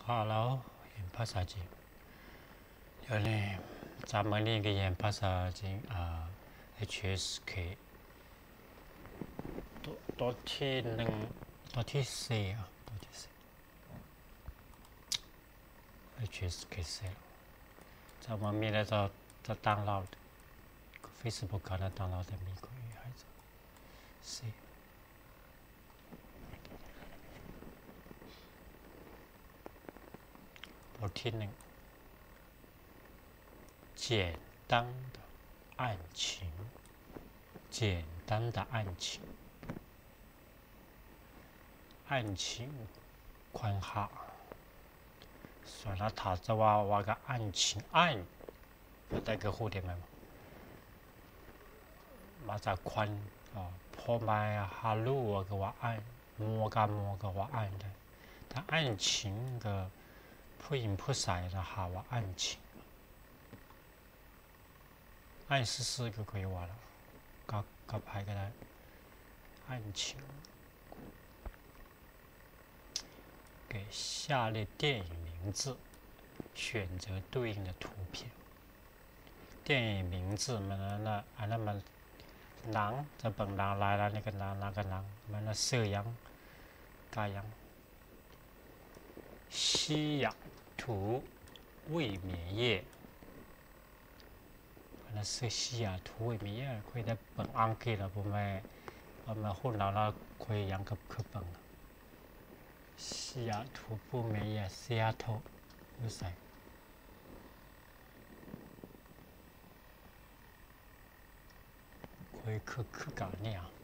Hello，演拍萨经。有呢，咱们那个演拍萨经HSK 多ที่หนึ่ง多ที่สี่啊，多ที่สี่ HSK 四了。咱们มีแล้วจะตั้งเรา Facebook ก็ได้ตั้งเราแต่มีคนอยู่还是สี่บทที่หนึ่ง简单的爱情，简单的爱情，爱情宽哈。算了，他这话个爱情爱，不带个蝴蝶们嘛在宽啊，พ่อแม่哈鲁个ว่า爱，มัว个ว่า爱的，但爱情个ผู้หญิงผู้ชายนะหาว่า爱情。爱是四个可以话了，各排个来，爱情。给下列电影名字选择对应的图片。电影名字们呢，那么狼在本狼来了那个狼那个狼，们那色羊、嘎羊。西雅图卫冕叶。那是西雅图卫冕叶，可以在本安给了，我们后来呢可以养个课本了。西雅图卫冕叶，西雅图有谁？可以课讲呢啊？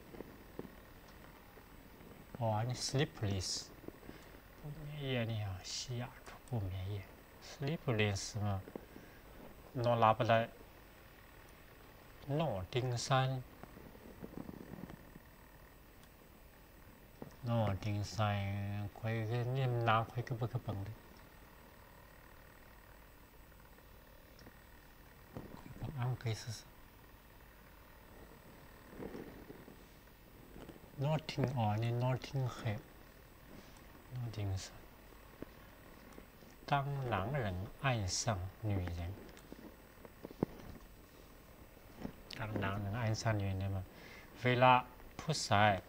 哦，你 Sleepless 卫冕叶呢？西雅图卫冕叶 ，Sleepless 嘛，侬拉不来。诺丁山，诺丁山，快个你拿快个不可崩的，俺可以试试。诺丁哦，你诺丁汉，诺丁山。当男人爱上女人。当男人爱上女人嘛，为了ผู้ชาย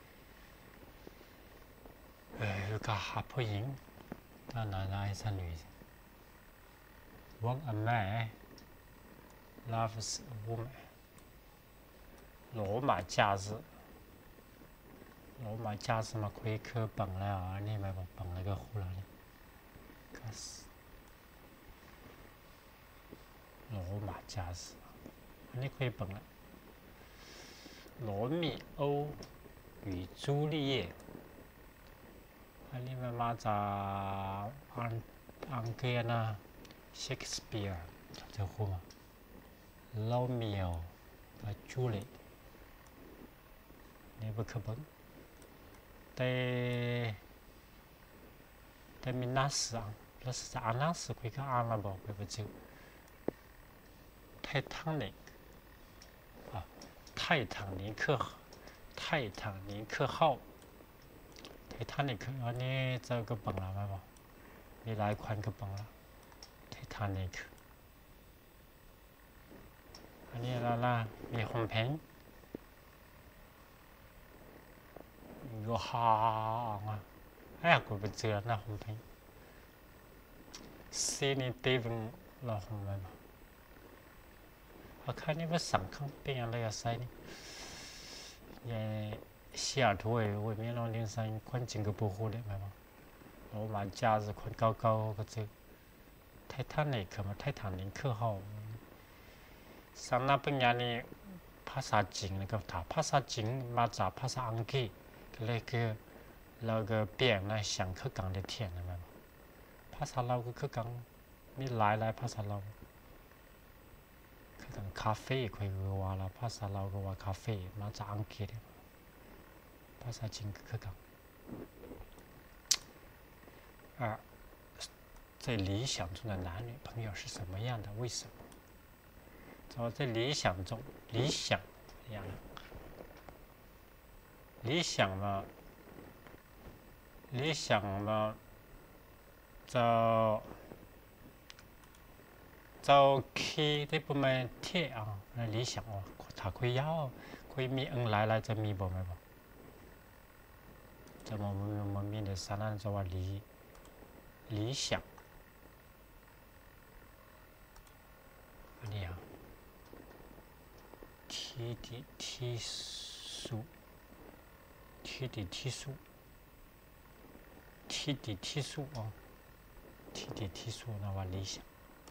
有个好ผู้หญิง当男人爱上女人 When a man loves a woman 罗马假日嘛可以去本了啊，你咪本那个湖了呢，可是罗马假日。你可以本了。罗密欧与朱丽叶，你们嘛在安格呢 ，Shakespeare 这户嘛，罗密欧和朱丽，你不可本，但米那斯啊，那是在安那斯可以看安了不？会不就？Titanic。泰坦尼克号，泰坦尼克，你这个本了没有？你来款个本了，泰坦尼克。你啦，你红瓶，有好啊！哎呀，我不知道那红瓶。悉尼地方老红没嘛？我看你们上康边那个谁呢？也西雅图外面那灵山宽整个保护的嘛，罗马假日宽高个这泰坦尼克号，上那边呢，帕萨金那个塔，帕萨金嘛在帕萨安基，那个边那想去港的天了嘛，帕萨老个去港，你来帕萨老。咖啡可以话了，帕萨老个话咖啡嘛在安基的，帕萨金去港。二，在理想中的男女朋友是什么样的？为什么？在理想中，理想嘛， 就去ได้ประมาณเที่ย理想ถ้าคุยยาวคุยมีหลายจะมีบ่ไหมบ่จะมันมีในสถานะจะว่า理想อันนี้ที่สุที่สุ那话理想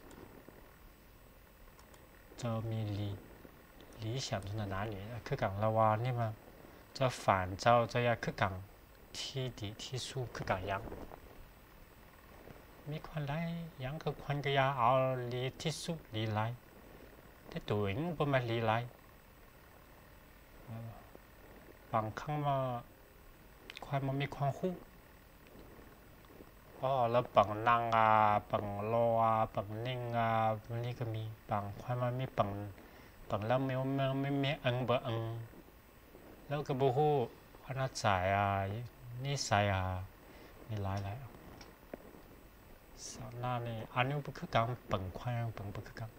จะมี理想在哪里คือ讲ละว่านี่มาจะ反照จะ要คือ讲ที่สุคือ讲ยังมีคนไรยังคือคนก็อยากเอาลีที่สุลีไรแต่ตัวเองบ่มาลีไรบางครั้งมาคนมันมีความรู้แล้วบางนางบางโลบางนิ่งนี่ก็มีบางคนมันมีบางแล้วไม่มีบ่แล้วก็บ่ฮู้อนาจายนิสัยมีหลายสาวหน้านี่อันนี้บ่คือกันบางคนบ่คือกัน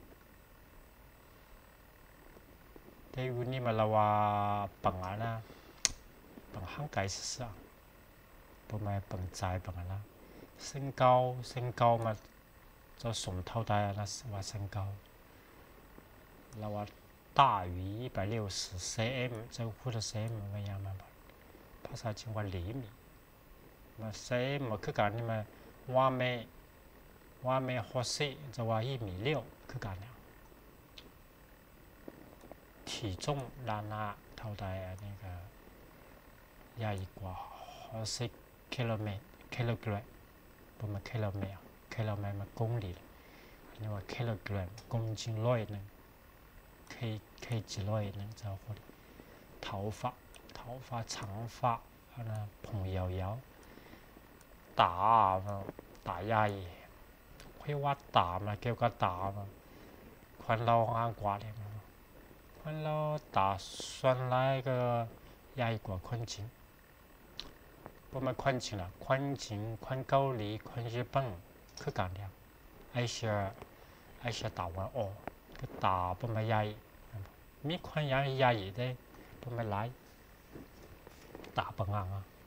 แต่อยู่นี่มาละว่าบางนะบางห่างไกล是不买本债本啦，身高嘛，就从头大那是话身高，那话大于160cm，就或者cm咁樣嘛，拍晒成話厘米，嘛 cm 嘛佢講你嘛，我未學識就話1.6米佢講了，體重拉那頭大那個也一掛學識。kilogram 不嘛 kilogram 嘛公里你ว่า kilogram 公斤100นึง kg 100นึงจะ好的头发长发那蓬摇摇打压ค่อยว่าตามาเกี่ยวกับตามาคนเรางานกว่าเลยคนเราตาส่วนหลายก็ใหญ่กว่าคนจริง不嘛宽情了，宽高丽，宽日本，去讲的，还是打完个打不嘛压抑，没宽压抑的，不嘛来，打不硬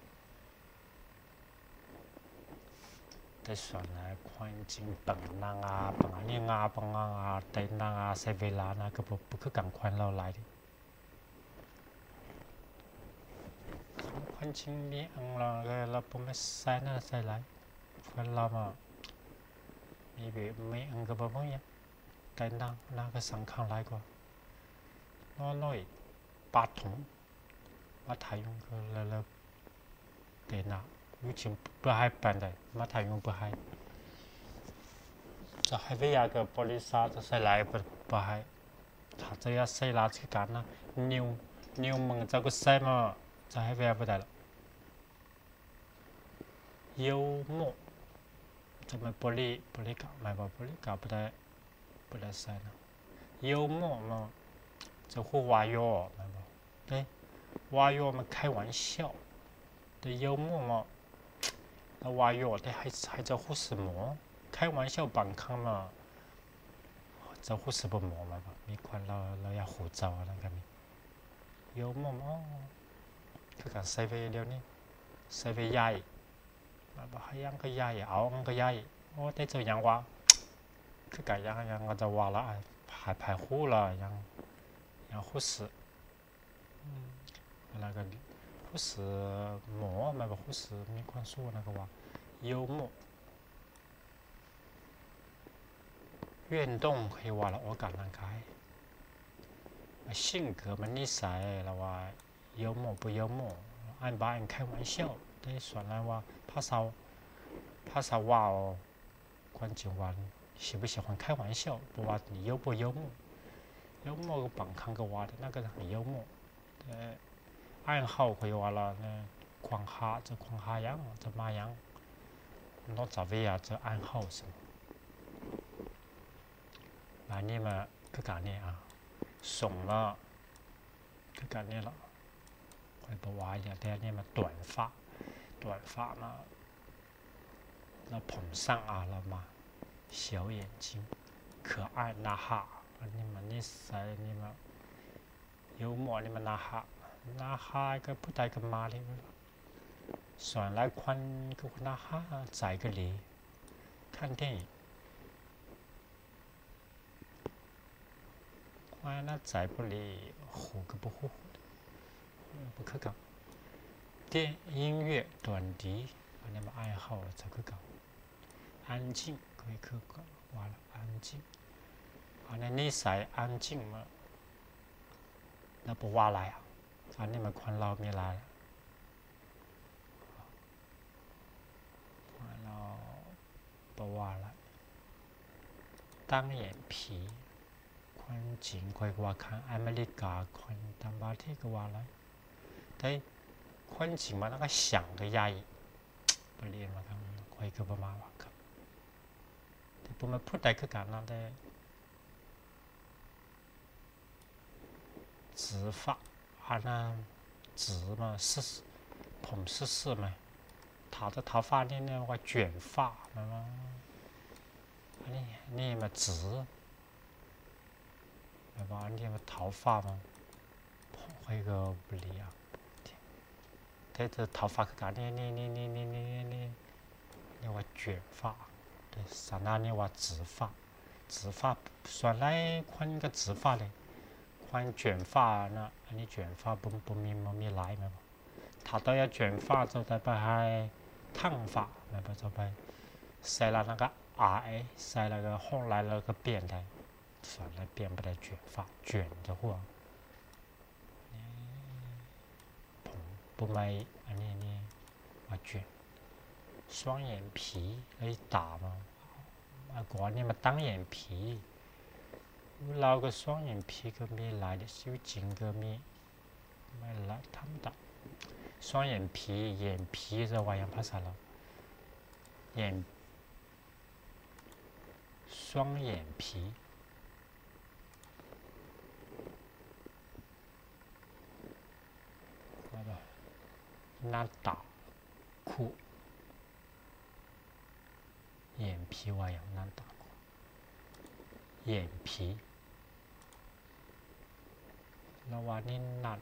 แต่ส่วนความจริงปังนางปังนี่ปังแต่นางใช้เวลานะก็บ่คือกันควันเราหลายดิความจริงมีเราบ่ไม่ใส่นะใส่หลายควันเรามามีแบบไม่ก็บ่บ่ยังแต่นางก็สังขารหลายกว่าน้อย8桶มาถ่าย用ก็แล้วแต่นะ以前不害办的，马太用不害。这还为那个玻璃沙子塞来不害，他这要塞拿去干呢？牛门这个塞嘛，这还为不得了。幽默，这么玻璃搞，买把玻璃搞不得塞呢。幽默嘛，这会挖药，买吧？对，挖药嘛开玩笑，对幽默嘛。那挖药的还叫护士膜，开玩笑ban康嘛，这护士不膜嘛，มีควันเราอยากหูเจ้านั่นก็มีโยมคือการใส่ไปเดียวนี้ใส่ไปใหญ่มาบอกให้ยังก็ใหญ่เอาก็ใหญ่โอ้แต่เจ้ายังว่าคือการยังก็จะว่าละ排护了ยัง护士那个护士膜嘛，护士没关说那个话，幽默。运动可以话了，我感开。性格嘛，นิสัย了话，幽默不幽默，按把人开玩笑，对，算来话，怕啥话关键话喜不喜欢开玩笑，不话你幽不幽默，幽默个榜看个话的那个很幽默，暗号可以话了，狂哈这狂哈样，这嘛样，那咋为啊？这暗号是？那你们去干呢怂了，去干呢了，会不话呀？但你们短发嘛， 那捧上啊了嘛，小眼睛，可爱那哈，你们那塞你们幽默你们那哈个不带个妈的，算来宽个那哈宰个梨，看电影，宽那宰不离，唬个不唬的，不可讲。音乐短笛，你们爱好这个讲。安静可以去讲，完了安静。那你塞安静嘛？那不话来啊？你们看老没来了，看老不话来。单眼皮，看景快话看อเมริกา看当巴ที่个话来，对，看景嘛那个想个压抑，不练嘛看，快个不嘛话看。不嘛不带去讲那的。直发，那直嘛是捧是嘛，他的头发呢我卷发嘛，你嘛直，对吧？你嘛头发嘛，那个不一样。对这头发去讲你我卷发，对，上那你我直发算来看个直发嘞。看卷发那，你卷发不咪来嘛？他都要卷发，就在把还烫发，那不就把塞了那个塞了个后来那个扁的，算了扁不得卷发，卷的话，不买你我卷，双眼皮可以打嘛？管你们单眼皮。老个双眼皮个没来的，修整个没来，他们打双眼皮，眼皮这玩意怕啥了？双眼皮，那打酷，眼皮玩意那打酷，眼皮。那话你那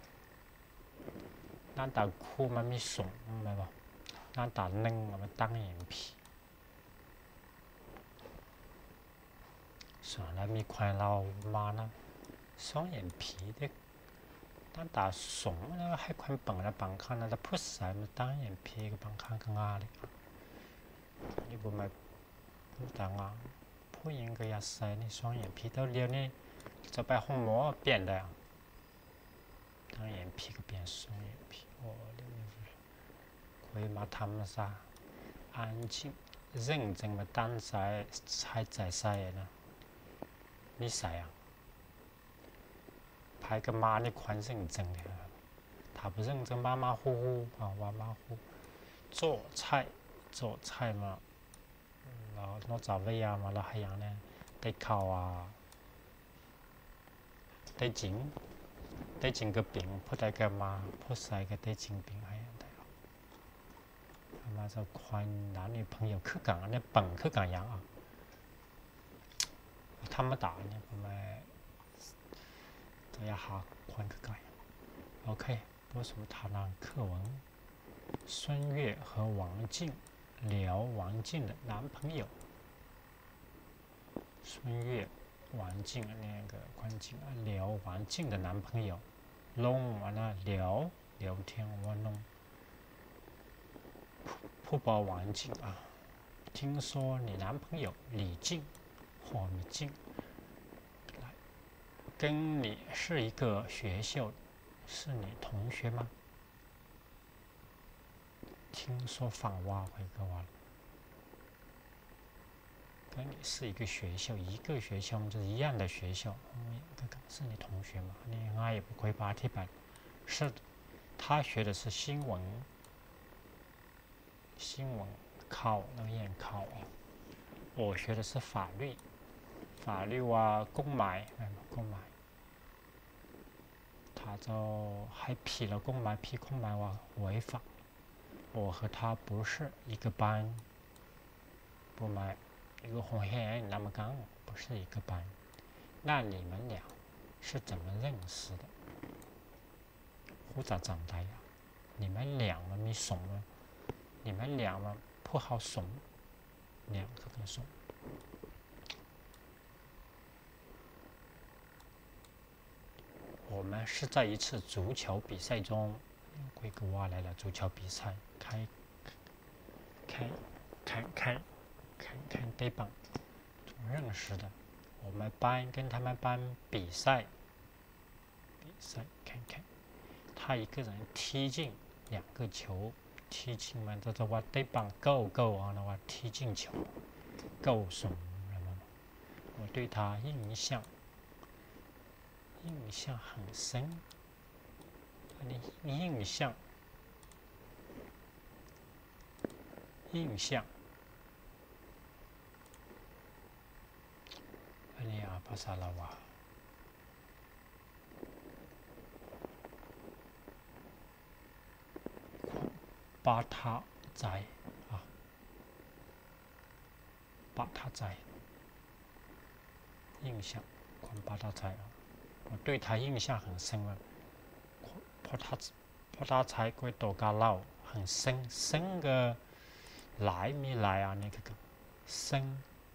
打酷มันมีส่งไหมบ่นั่น打นึ่งมันตั้ง眼皮算了มีควายเรามานะ双眼皮的นั่น打ส่งแล้วให้คนปังแล้วปังข้างนั้นพูดใส่มันตั้ง眼皮ก็ปังข้างก็ง่ายเลยนี่บุมาพูดต่าง啊ผู้หญิงก็อยากใส่นี่双眼皮到เดียวนี่จะไปห้องหมอเปลี่ยนได้单眼皮个变双眼皮，可以嘛？他们啥安静、认真嘛？单在还在晒呢？你晒啊？拍个妈你看认真的，他不认真，马马虎虎啊，马马虎。做菜嘛，然后我找位啊嘛，然后还样呢，得烤啊，得整。ได้จริงก็ปิ่งพูดได้ก็มาพูดใส่ก็ได้จริงปิ่งให้ได้มาจะควัน男女朋友คือกันเนี่ยปังคือกันยังอ่ะธรรมดาเนี่ยผมไม่จะหาควันคือกัน OK 播出他那课文孙悦和王静聊王静的男朋友孙悦王静那个关静聊王静的男朋友弄完了聊天我弄ผู้บอก王静啊听说你男朋友李静或李静跟你是一个学校是你同学吗听说反话会个话跟你是一个学校就是一样的学校是你同学吗你应该也不会把题板是他学的是新闻考那个研考我学的是法律啊公买他就还批了公买批公买话违法我和他不是一个班不买一个红黑那么刚不是一个班，那你们俩是怎么认识的？胡咋长大呀？你们俩嘛没怂了，你们俩嘛不好怂，两个跟怂。我们是在一次足球比赛中，龟哥挖来了足球比赛，看对棒，认识的。我们班跟他们班比赛，看，他一个人踢进2个球，踢进嘛，这话对棒够啊，那话踢进球，够怂了嘛。我对他印象很深。印象，ini apa salah wah？ 把他在啊，把他在印象，把他在啊，我对他印象很深了。把他在归多加老很深个来没来啊？那个深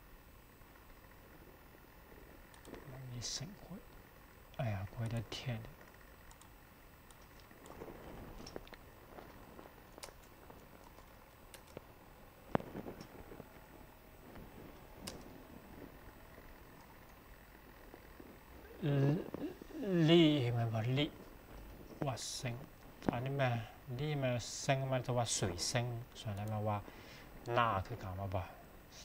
没深过，哎呀，我的天！力嘛不力，哇深，啊你们力嘛深嘛就话水深，所以嘛话那去讲嘛吧。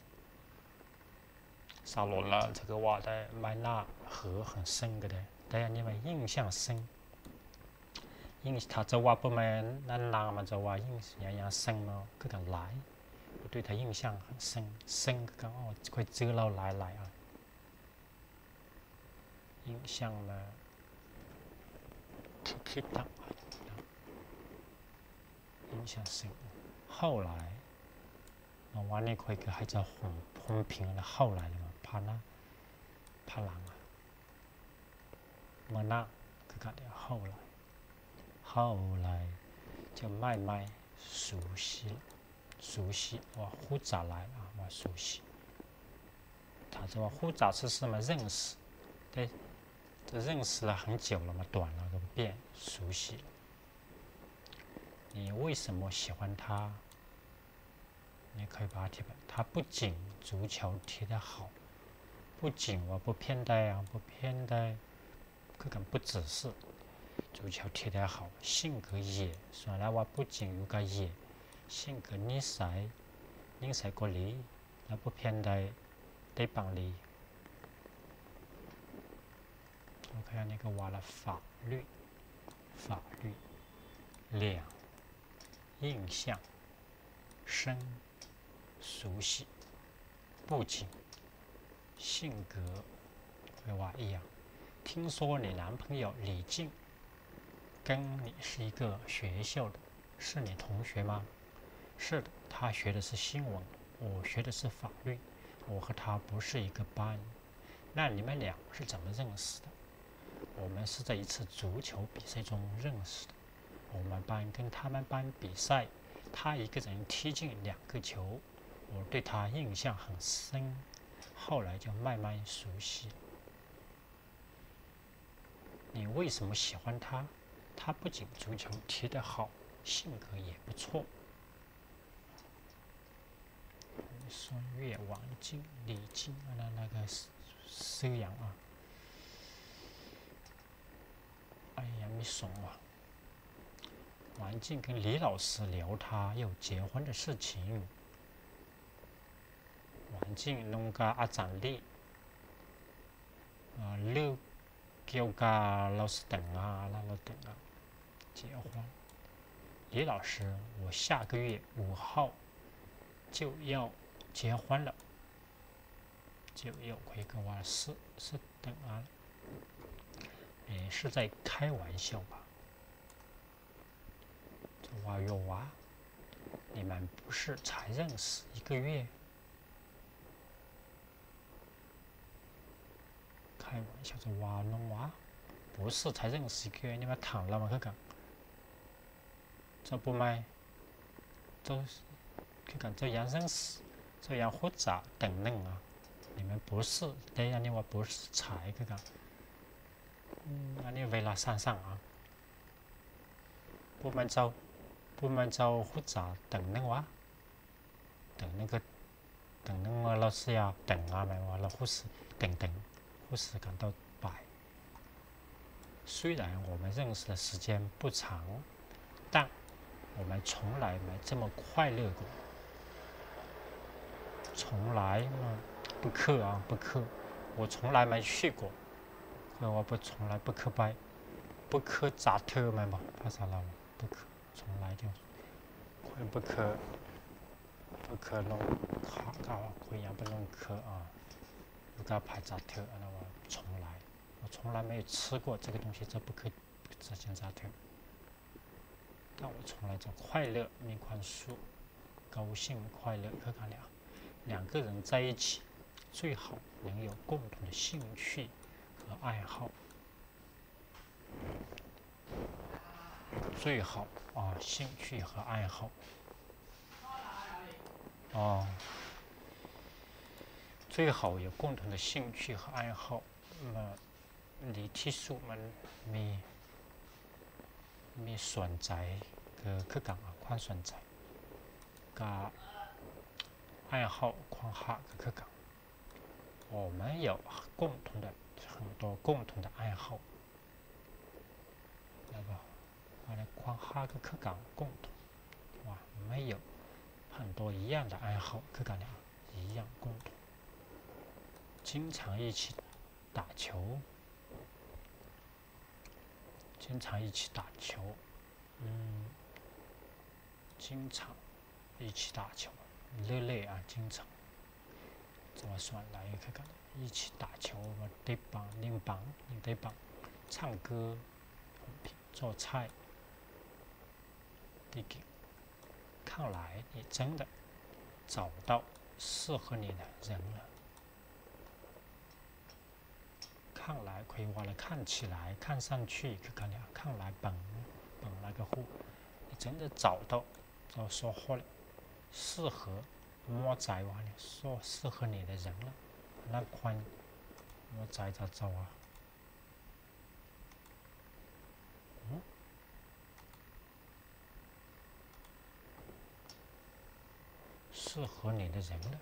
沙罗了这个话的买那河很深个的，但是你们印象深，他这话不买那嘛这话印象深嘛，去讲来，我对他印象很深个讲哦，快知道来啊。印象呢，踢档啊，印象深。后来，我玩那块个还在红屏的，后来嘛，怕狼啊，没那个搞的。后来就慢慢熟悉，我复杂来啊，我熟悉。他这复杂是什么认识？对。这认识了很久了嘛，短了都变熟悉了。你为什么喜欢他？你可以把它提出来。他不仅足球踢得好，不仅我不偏待，不只是足球踢得好，性格也，算来话不仅有个也，性格นิสัยก็ดี，那不偏待对方的。我看那个挖了法律两印象深熟悉，不仅性格会挖一样。听说你男朋友李静跟你是一个学校的，是你同学吗？是的，他学的是新闻，我学的是法律，我和他不是一个班。那你们俩是怎么认识的？我们是在一次足球比赛中认识的。我们班跟他们班比赛，他一个人踢进2个球，我对他印象很深，后来就慢慢熟悉。你为什么喜欢他？他不仅足球踢得好，性格也不错。说岳王静、李静那个收养啊。哎呀，没怂啊！王静跟李老师聊他要结婚的事情。王静弄个阿长丽，六叫个老师等啊，结婚。李老师，我下个月5号就要结婚了，就要回个话是等啊。你是在开玩笑吧？这话有啊，你们不是才认识1个月？ 开玩笑，这娃弄娃，不是才认识一个月，你们谈了吗？去讲，这不买，这去讲这样认识，这样复杂等等啊，你们不是对呀？你话不是才去讲，那你为了上啊，不满就复杂等等哇，等那个。等那么老师要等啊，没完了护士护士感到摆。虽然我们认识的时间不长，但我们从来没这么快乐过。从来不课啊，不课，我从来没去过。我从来不课拜，不课扎特嘛，怕啥了？不课，从来就不课。不可弄卡搞会样不弄课啊，不搞拍扎特，那我从来没有吃过这个东西，这不可以执行扎特。但我从来就快乐，面宽恕，高兴快乐，可看了，两个人在一起，最好能有共同的兴趣和爱好，最好啊，兴趣和爱好。哦，最好有共同的兴趣和爱好。你ที่สุดมันมีสนใจคือการความสนใจกับ爱好ความหาคือการ我们有很多共同的爱好，那个ความหาคือการ共同哇，我们有很多一样的爱好，คือการ一样共同。经常一起打球，经常一起打球，经常一起打球，热烈啊，经常怎么说来看看，一起打球，对棒，练棒，对棒，唱歌，做菜，对给。看来你真的找到适合你的人了。看来可以话了，看起来，看上去，看来本那个户，你真的找到，就说话了，适合摸仔话呢，说适合你的人了，那宽摸仔就走啊。适合你的人了。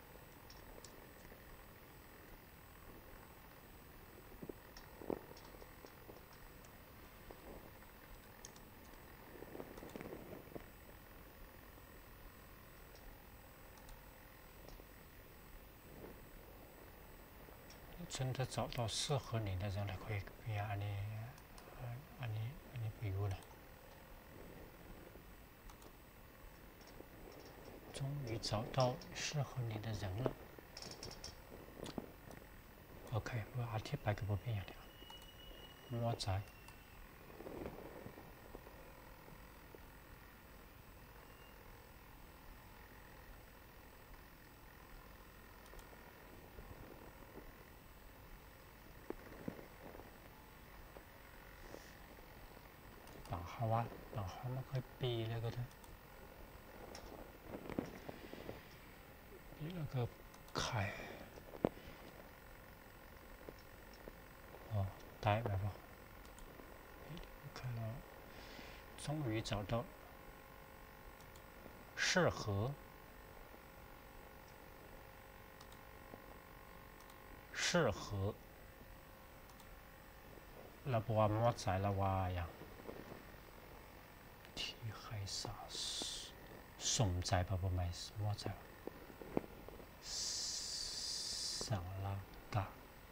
真的找到适合你的人了，可以按你比如呢，终于找到适合你的人了。OK， 我อธิบายกับบ่เป็นอย่างเดียวมั่วใจบางเขาไม่ค่อยปีแล้วก็ได้ปีแล้วก็ไข่ได้ไหมบ่看到终于找到适合แล้วบอกว่ามั่วใจแล้วว่าอย่างที่ให้สมใจป่ะบ่ไม่มั่วใจสั่งละกะ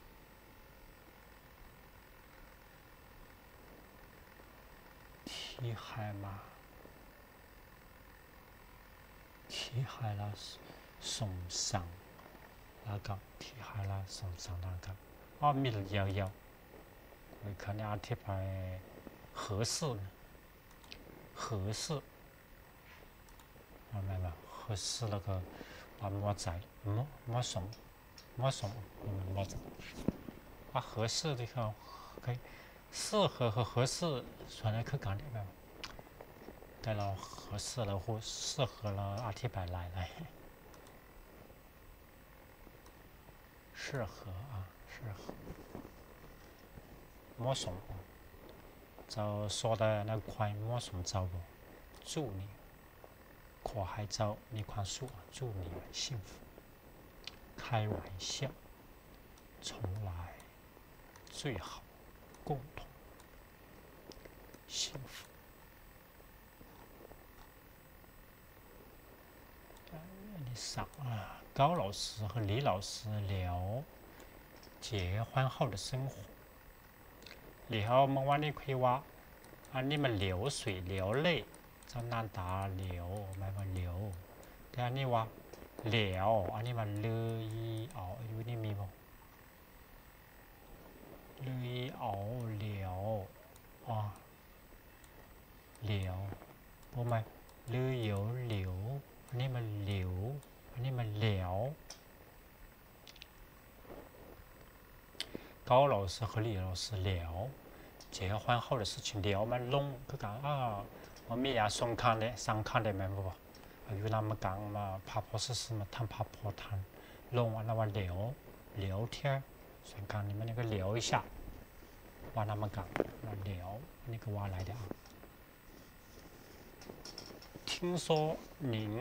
ที่ให้มาที่ให้ละสมสั่งละกะที่ให้ละสมสั่งละกะมี有我可能อธิบาย合适合适明白吗？合适那个摸仔摸什么摸仔把合适的个可以适合和合适算来去讲的个，对了，合适了或适合了阿提白来，适合啊，适合。摸送，就说的那块摸送走不？祝你，可还走你宽恕，祝你幸福。开玩笑，从来最好，共同幸福。你上啊，高老师和李老师聊结婚后的生活，然后我们往里可以话啊，你们流水流泪，就难打流，没法流。但你话聊啊，你们乐意熬，有你咪不？乐意熬聊啊，聊，不咪乐有流，你们流，你们聊。高老师和李老师聊结婚后的事情，聊嘛弄，佢讲啊，我们也上看的明白不？有那么讲嘛，爬坡是嘛，谈爬坡谈，弄啊那么聊天，上看你们那个聊一下，话那么讲，那聊那个话来的啊。听说您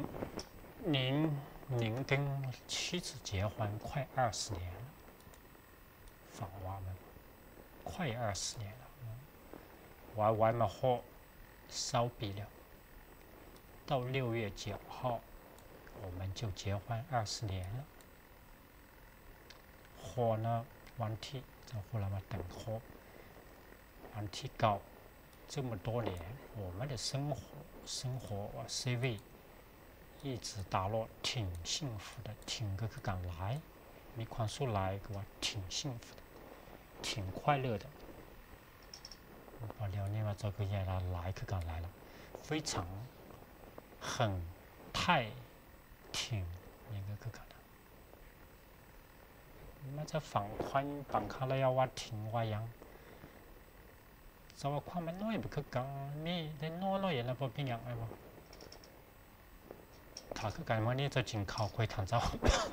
跟妻子结婚快20年了，访话们快20年了，我们好烧笔了。到6月9号，我们就结婚20年了。火呢，问题就后来嘛等火，问题高，这么多年，我们的生活CV 一直打落挺幸福的，挺个敢来，你宽恕来个挺幸福的，挺快乐的。我聊你嘛这个也来个敢来了，非常很太挺那个个敢的。那这放宽放开了要话挺话样。就話佢咪攞嘢俾佢講咩？你攞嘢啦，不邊樣係嘛？他佢講乜呢？就淨靠佢彈奏，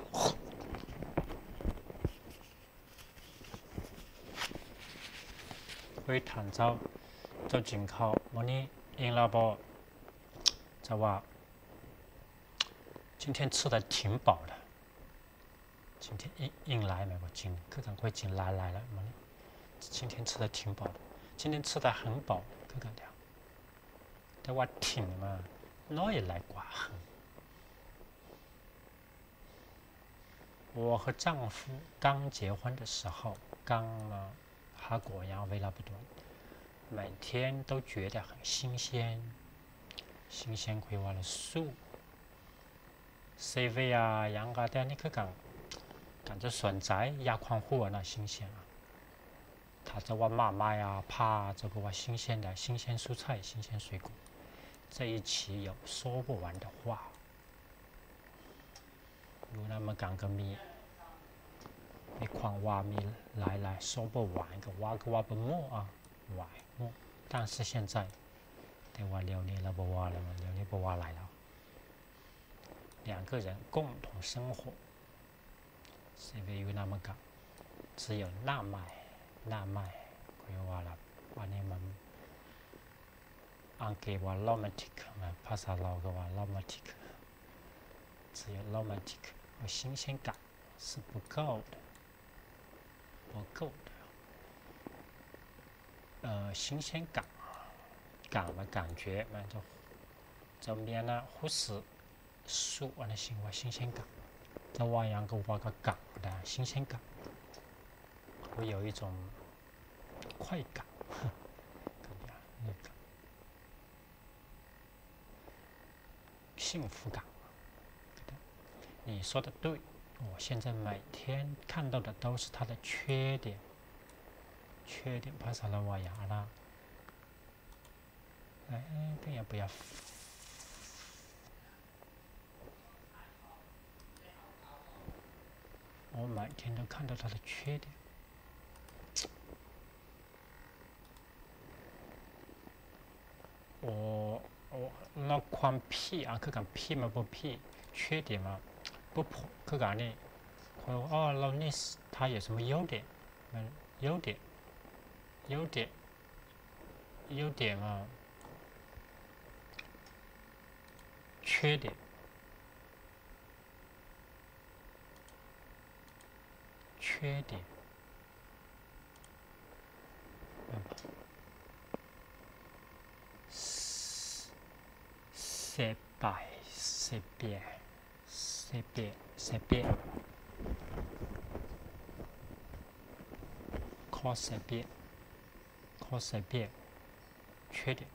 佢彈奏就淨靠我呢贏了不？就話今天吃的挺饱的，今天硬来没有？今佢講佢進來了，今天吃的挺饱的。今天吃的很饱，佢講的，但話挺嘛，攞嘢來寡很。我和丈夫刚结婚的时候，还果然味道不多，每天都觉得很新鲜，新鲜可以话了素。CV 啊，样个的你去讲这笋仔压宽货那新鲜啊。他这话妈妈呀，怕这个话新鲜的新鲜蔬菜、新鲜水果，这一期有说不完的话。有那么讲个米，你狂挖米来说不完个挖不没啊，挖没。但是现在，对我6年了不挖了嘛，6年不挖来了。2个人共同生活，是因为有那么讲，只有那麦，可以挖了，把你们。อังกฤษว่า romantic ภาษาเราก็ว่า romantic 只有 romantic 和新鲜感是不够的，新鲜感嘛感觉嘛就免了忽视素的行为新鲜感，这玩意个挖个感的新鲜感，会有一种快感，幸福感。你说的对，我现在每天看到的都是他的缺点，拍成了我牙了。哎，不要。我每天都看到他的缺点， 那宽屁啊，去讲屁嘛不屁，缺点嘛不破，去讲呢，哦，老你他有什么优点？优点，优点，优点啊，缺点，缺点，失败，失败，失败，失败，ข้อ失败，ข้อ失败，缺点。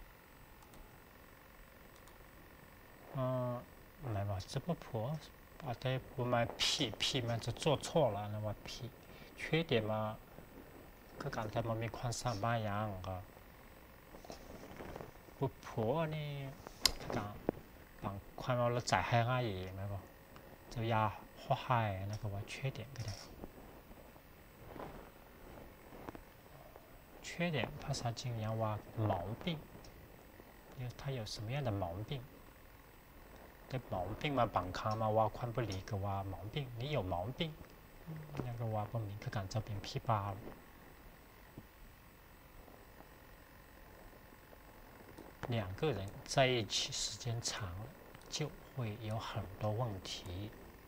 没吧，这不破，把这不买屁嘛，就做错了，那么屁，缺点嘛，ก็การแต่มันมีความสามารถอย่างก็不破นี่讲讲看到了在海阿姨没吧，就呀祸害那个我缺点给他。缺点ภาษาจีน讲ว่า毛病，因为他有什么样的毛病？对毛病嘛，绑卡嘛，ว่าความ不理ก็ว่า毛病，你有毛病，那个ว่า不明ก็讲จะเป็นพี่บ้า了。两个人在一起时间长了，就会有很多问题。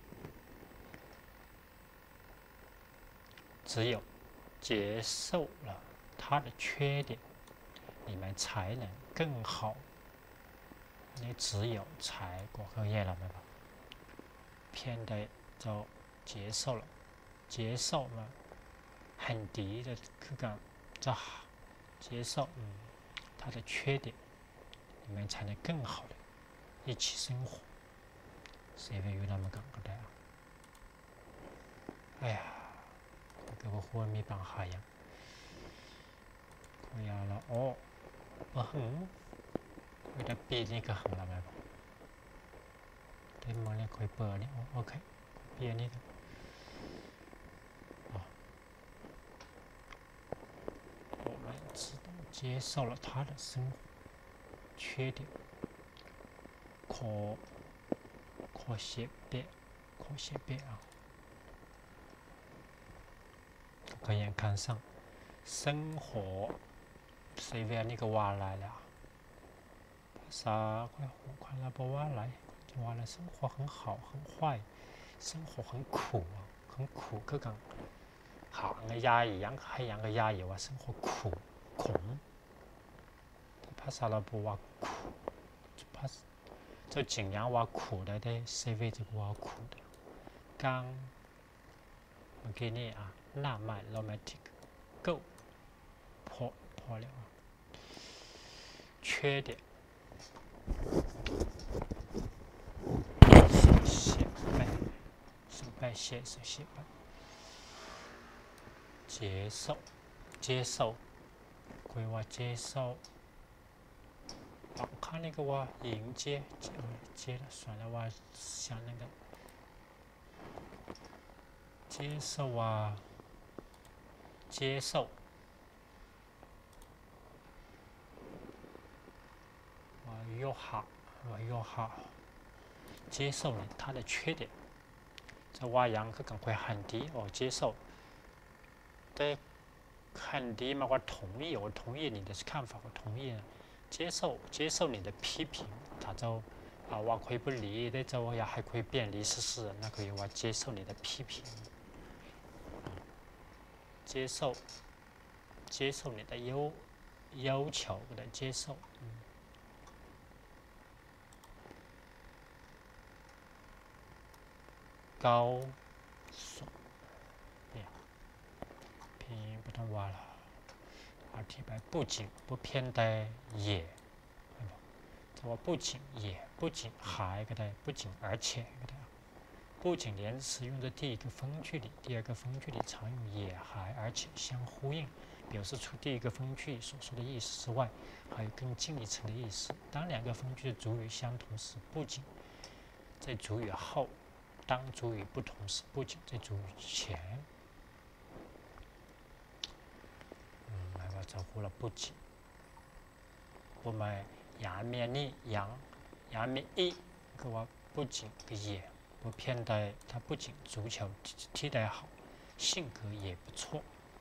只有接受了他的缺点，你们才能更好。你只有才過個嘢啦，明白？偏的就接受了，接受嘛，很低的去講就好，接受他的缺點，你们才能更好的一起生活。谁会有那么講嘅啊？哎呀，佢個會沒辦法呀，佢呀啦，哦，佢的ปีนี้ก็หังละไหมได้มองเนี่ยคอยเปิดนี่โอเคปีนี้ก็我们自动接受了他的生活缺点，可惜别啊，可以看上生活随便那个话来了。ภาษา快来不话来，就话来生活很好很坏，生活很苦很苦，佢講行嘅壓抑，係人嘅壓抑話生活苦窮，ภาษาเรา不話苦，就盡量話苦的咧，誰會就話苦的，剛เมื่อกี้นี่啊，浪漫 romantic go 破了啊，缺点。失败写是失败，接受，佢話接受，看那個話迎接了，算了，我想那個接受啊，接受，我又好，接受他的缺点。这話人佢趕快很低接受，對很低嘛，我同意你的看法，我同意接受你的批评，他就我可以不理，但是我也还可以辨理事，那可以我接受你的批评，接受你的要求的接受，高耸，拼音不通话了。2T8不仅不偏的也，我不仅还个的，不仅而且个的，不仅连词用的第一个分句里，第二个分句里常用也还而且相呼应，表示出第一个分句所说的意思之外，还有更进一层的意思。当两个分句的主语相同时，不仅在主语后；当主语不同时，不仅在主语前。来吧，招呼了不仅，我们杨面呢杨面一个话不仅也不偏的，他不仅足球踢得好，性格也不错。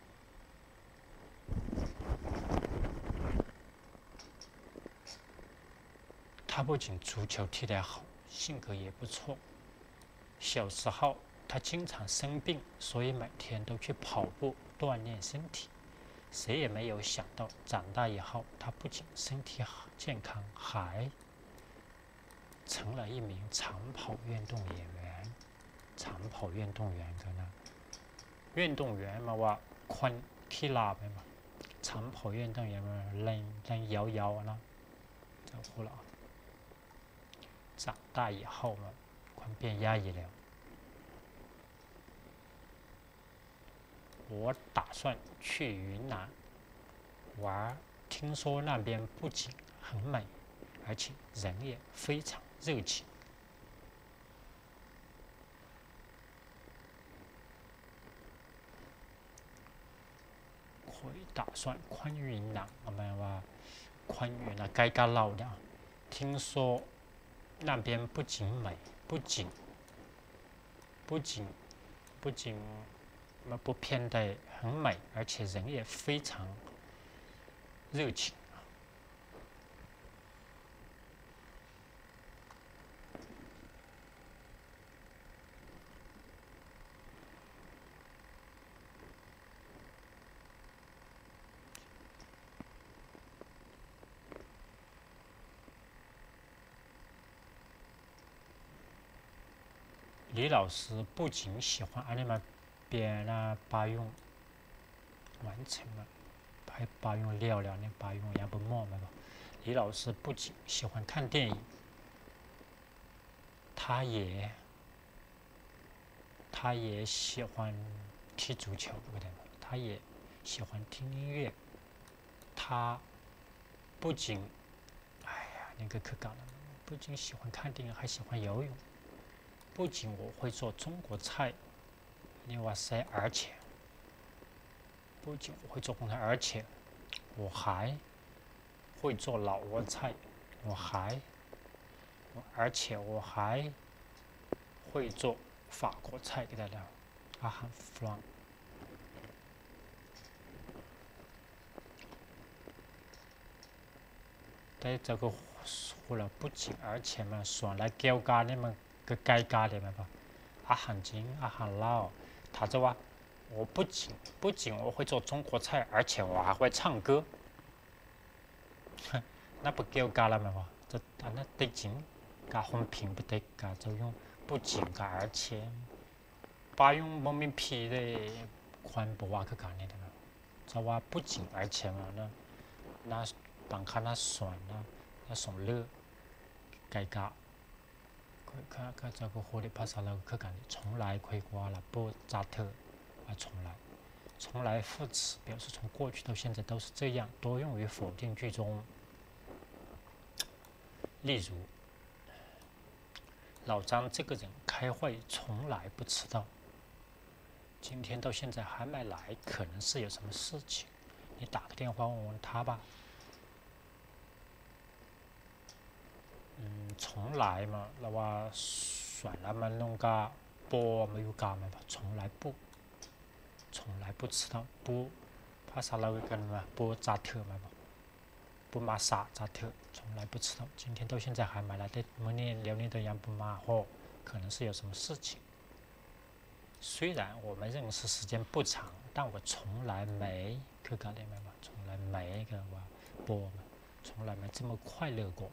他不仅足球踢得好，性格也不错。小时候他经常生病，所以每天都去跑步锻炼身体。谁也没有想到，长大以后他不仅身体好健康，还成了一名长跑运动员。长跑运动员个呢？运动员嘛话昆踢拉呗嘛，长跑运动员嘛能摇呢，这糊了。长大以后嘛，昆变压抑了。我打算去云南玩，听说那边不仅很美，而且人也非常热情。我打算昆云南，我们话昆云南该家老的，听说那边不仅美，不仅不偏的很美，而且人也非常热情。李老师不仅喜欢阿里嘛边那把用完成了，还把用了那把用也不默嘛。李老师不仅喜欢看电影，他也喜欢踢足球，对不对？他也喜欢听音乐。他不仅，那个可讲了，不仅喜欢看电影，还喜欢游泳。不仅我会做中国菜，哇塞！而且不仅我会做中国菜，而且我还会做老挝菜，而且我还会做法国菜，给大家阿含弗朗。对这个说了，不仅而且嘛，算来教家的嘛，个该家的嘛吧，阿含金阿含老，他这话，我不仅我会做中国菜，而且我还会唱歌，那不教家了嘛吧？这那得劲，家分平不得，家就用不仅家而且，把用莫名皮的宽不话去讲的嘛，这话不仅而且嘛那帮看那算那送乐，该家。看这个火的帕萨拉去讲的，从来亏瓜了不扎特啊，从来副词表示从过去到现在都是这样，多用于否定句中。例如，老张这个人开会从来不迟到，今天到现在还没来，可能是有什么事情，你打个电话问问他吧。从来嘛，那话算了嘛，弄个不没有干嘛吧，从来不迟到，不怕啥那个跟嘛，不扎特嘛吧，不马傻扎特，从来不迟到，今天到现在还没来，对明年聊年都样不马吼，可能是有什么事情。虽然我们认识时间不长，但我从来没去搞的嘛，从来没个话不，从来没这么快乐过。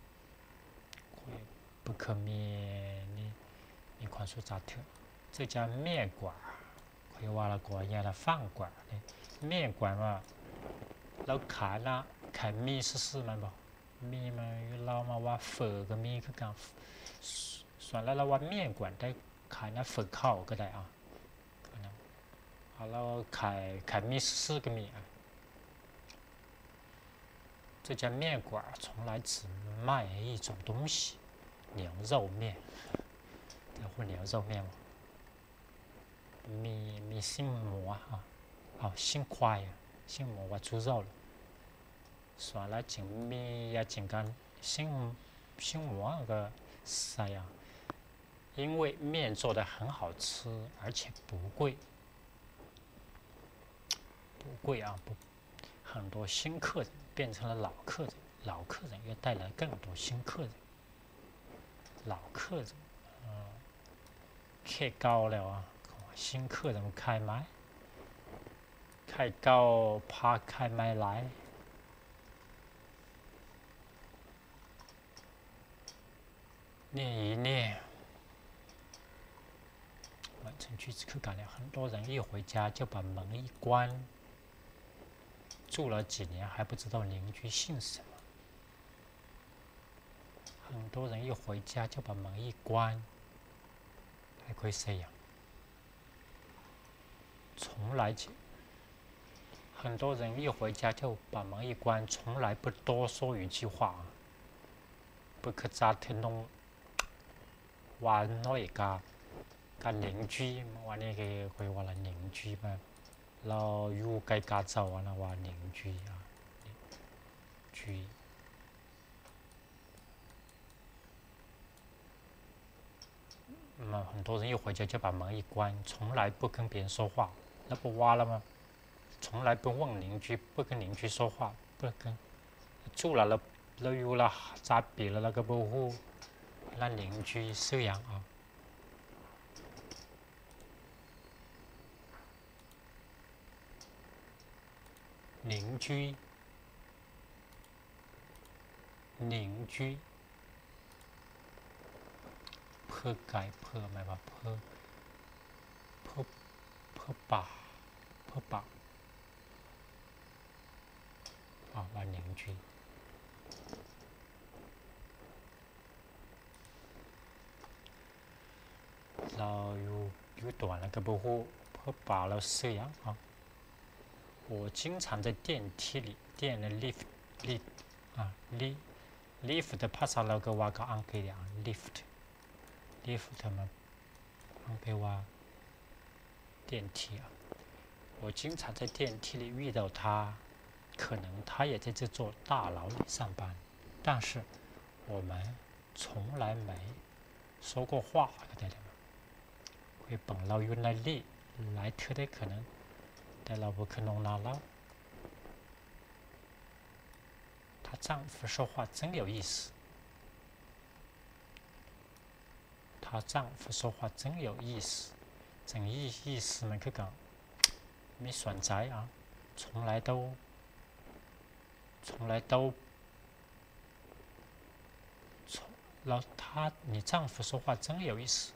不可面你款说扎特，这家面馆可以话了过夜的饭馆的面馆嘛，老看啦看面试嘛吧，面嘛老嘛话粉个面去讲，算了话面馆ได้看那粉烤个ได้啊，好了看面试个面啊。这家面馆从来只卖一种东西，牛肉面。这会牛肉面吗？米姓馍啊，姓快啊，姓馍猪肉了。 算了，进米呀，进干醒我那个啥呀？因为面做的很好吃，而且不贵，啊，很多新客人变成了老客人，老客人又带来更多新客人，老客人，开高了啊，新客人开麦，开高怕开麦来。念一念，完成句子课干了。很多人一回家就把门一关，住了几年还不知道邻居姓什么。很多人一回家就把门一关，还可以这样。从来就，很多人一回家就把门一关，从来不多说一句话，不去咋听弄。话那一家邻居，话那个会话了邻居嘛，然后有该家走啊，那话邻居啊，居。很多人一回家就把门一关，从来不跟别人说话，那不挖了吗？从来不问邻居，不跟邻居说话，不跟住了有了咋别了那个保护，那邻居这样啊。邻居，破改破没吧破把啊，那邻居。然后有短了个保护破把了这样啊。我经常在电梯里，电的 lift 怕啥那个话个按给的 lift 嘛，按给话电梯啊。我经常在电梯里遇到他，可能他也在这座大楼里上班，但是我们从来没说过话，对的吗？佢本來原來來特的可能。带老婆去弄那了，她丈夫说话真有意思。她丈夫说话真有意思，真意思呢？去讲没选择啊，从来都，你丈夫说话真有意思，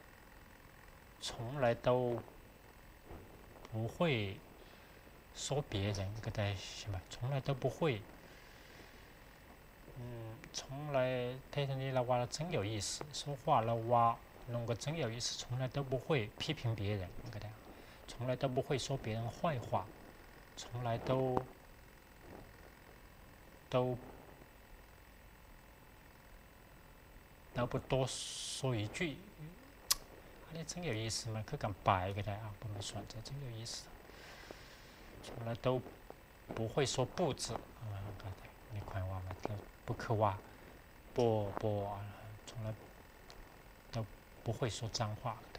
从来都不会说别人，个在什么？从来都不会。从来对着你的话真有意思，说话的话弄个真有意思，从来都不会批评别人，个的，从来都不会说别人坏话，从来都不多说一句。你真有意思嘛？去讲白个的啊，不能选择真有意思。从来都不会说不字，你看话嘛，不去话，不，从来都不会说脏话的。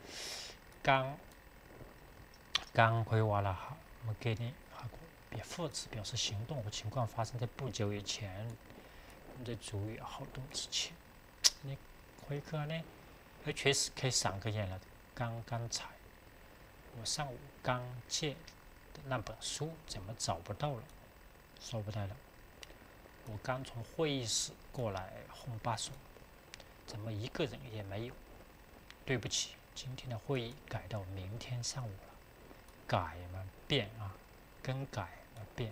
刚回话了哈，我给你别副词表示行动或情况发生在不久以前，你得注意好多之前。你回去呢？确实可以3个月了。刚才我上午刚借的那本书怎么找不到了？说不来了。我刚从会议室过来轰巴手，怎么一个人也没有？对不起，今天的会议改到明天上午了。改嘛变啊，更改嘛变。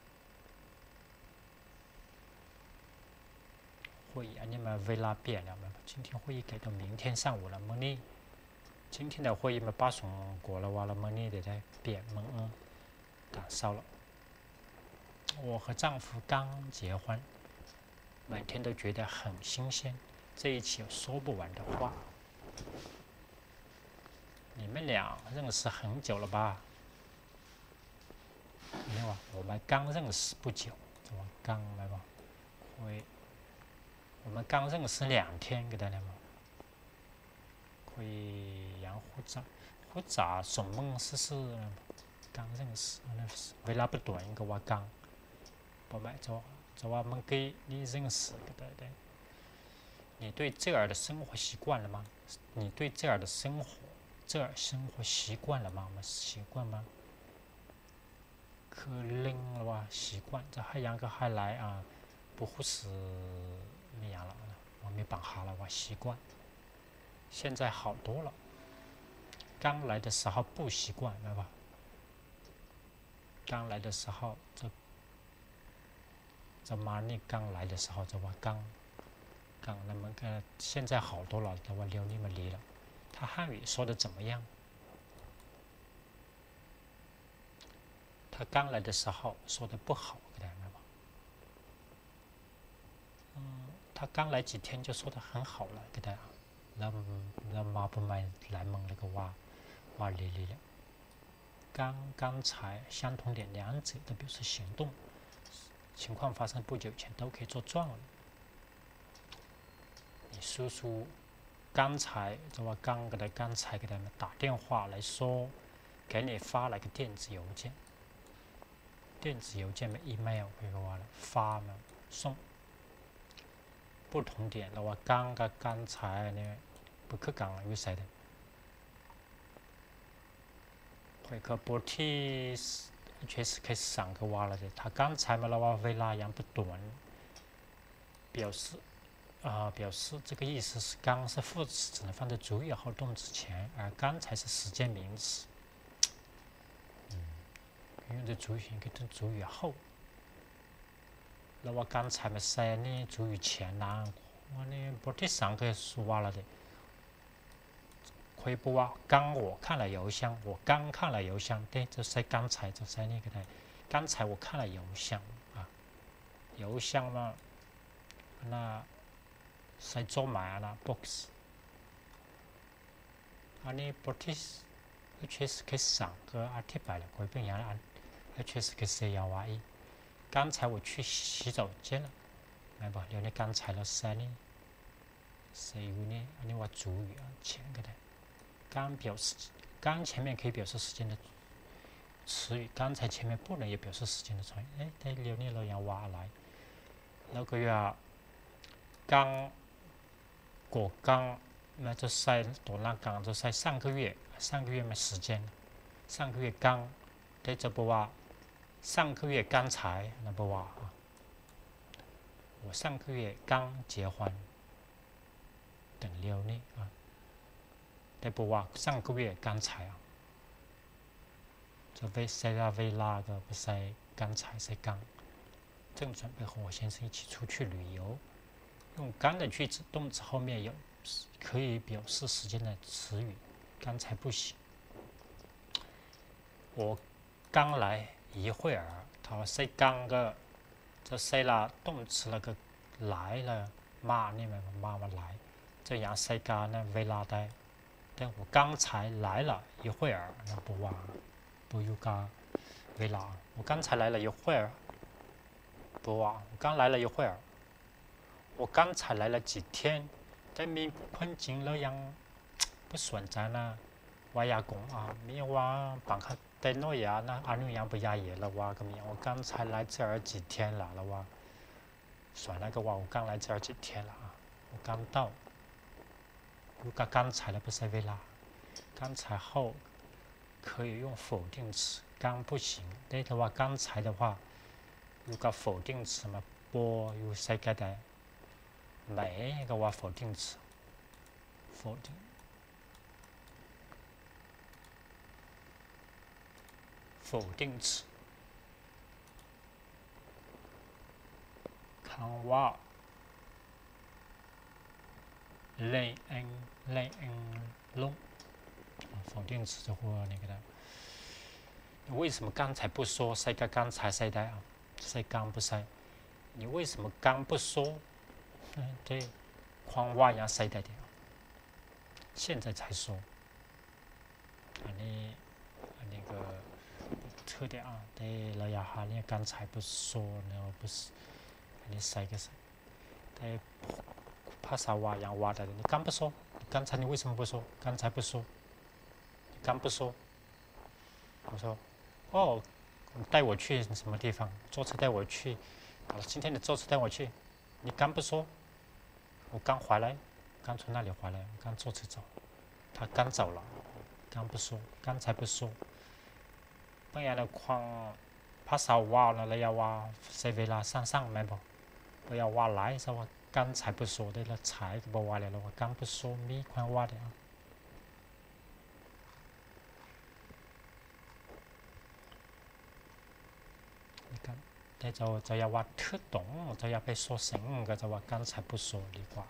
会议啊，你们为哪变了嘛？今天会议改到明天上午了，么你今天的会议嘛把送过了，完了么你得在变么感烧了。我和丈夫刚结婚，每天都觉得很新鲜，这一起有说不完的话。你们俩认识很久了吧？没有啊，我们刚认识不久， 这我刚来吧，会我们刚认识2天，给大家嘛，会养胡杂什么事刚认识，那是为了不短一个我刚，不买这我们给你认识的对。你对这儿的生活习惯了吗？你对这儿生活习惯了吗？习惯吗？可能了哇，习惯这还养个还来啊，不合适那样了，我没办法了，我习惯。现在好多了，刚来的时候不习惯，对吧？刚来的时候，这妈你刚来的时候，这我刚那么现在好多了，我留你们离了。他汉语说的怎么样？他刚来的时候说的不好，给大家吧。他刚来几天就说的很好了，给大家。那妈不买来蒙那个哇离了。刚才相同点，两者都表示行动，情况发生不久前都可以做状了。你叔叔刚才刚才给他们打电话来说，给你发了个电子邮件。电子邮件嘛 ，email 那个话了，发嘛送。不同点的话，刚才呢不去讲了，有谁的？会去不提确实开始上个话了的。他刚才嘛，那话为那样不短，表示这个意思是刚是副词，只能放在主语后动词前，而刚才是时间名词。用在主语前跟主语后。那我刚才嘛在你主语前啦，我呢不提上个说话了的。可以不啊？我看了邮箱，我刚看了邮箱，对，就在刚才就在那个的。刚才我看了邮箱啊，邮箱嘛，那在做买啦 box， 啊你不提，确实可以上个阿提白了，可以变样了，确实可以谁要啊？刚才我去洗手间了，来吧，留你刚才了谁呢？谁有呢？你话主语啊，前个的。刚前面可以表示时间的词语，刚才前面不能也表示时间的词语。得留你那样话来，那个月刚过刚，那就晒多那刚就晒上个月没时间，上个月刚，对这不话，上个月刚才那不话啊，我上个月刚结婚，等留你啊。对不哇？上个月刚才啊，这为那个不是刚才是刚，正准备和我先生一起出去旅游，用刚的句子，动词后面有可以表示时间的词语，刚才不行。我刚来一会儿，他说谁刚个，这谁啦？动词那个来了，妈你们妈妈来，这样谁刚呢？为哪的？但我刚才来了一会儿，那不哇，不有个为哪？我刚才来了一会儿，不哇，我刚来了一会儿，我刚才来了几天，但没困境那样不存在呢。我也讲啊，没话办卡在那呀，那阿牛样不压抑了哇，咁样我刚才来这儿几天了哇，算那个哇，我刚来这儿几天了啊，我刚到。如果刚才了不是为哪？刚才后可以用否定词，刚不行。对的话，刚才的话，如果否定词嘛，不有谁个的？没个话否定词，否定词。看话。类 long，否定词或那个的。为什么刚才不说？谁个刚才谁的啊？谁刚不谁？你为什么刚不说？对，框话呀谁的的？现在才说。你那个特的啊，对了呀哈，你刚才不说呢，不是，你塞个塞，对，怕啥挖洋挖的，你刚不说，刚才你为什么不说？刚才不说，你刚不说，我说，哦，带我去什么地方？坐车带我去，好了，今天你坐车带我去，你刚不说，我刚回来，刚从那里回来，刚坐车走，他刚走了，刚不说，刚才不说。不然的话，怕啥挖了了要挖，谁为了上没不？我要挖来是吧？刚才不说的了，才不挖来了，我刚不说没块挖的啊。你看，这就要挖特懂，就要被说成个就话刚才不说的话。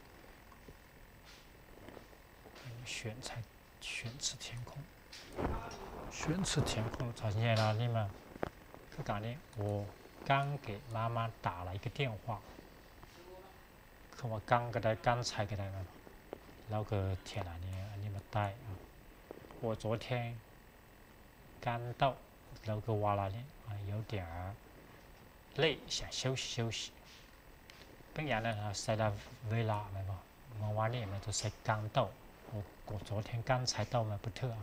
选次填空，选次填空出现了，你们去讲的，我刚给妈妈打了一个电话，可我刚才给他们，那个填了你们带啊，我昨天刚到那个瓦那里啊，有点累，想休息。本来呢，塞了维拉没嘛，我们瓦里面都塞刚到，我昨天刚才到嘛，不特啊，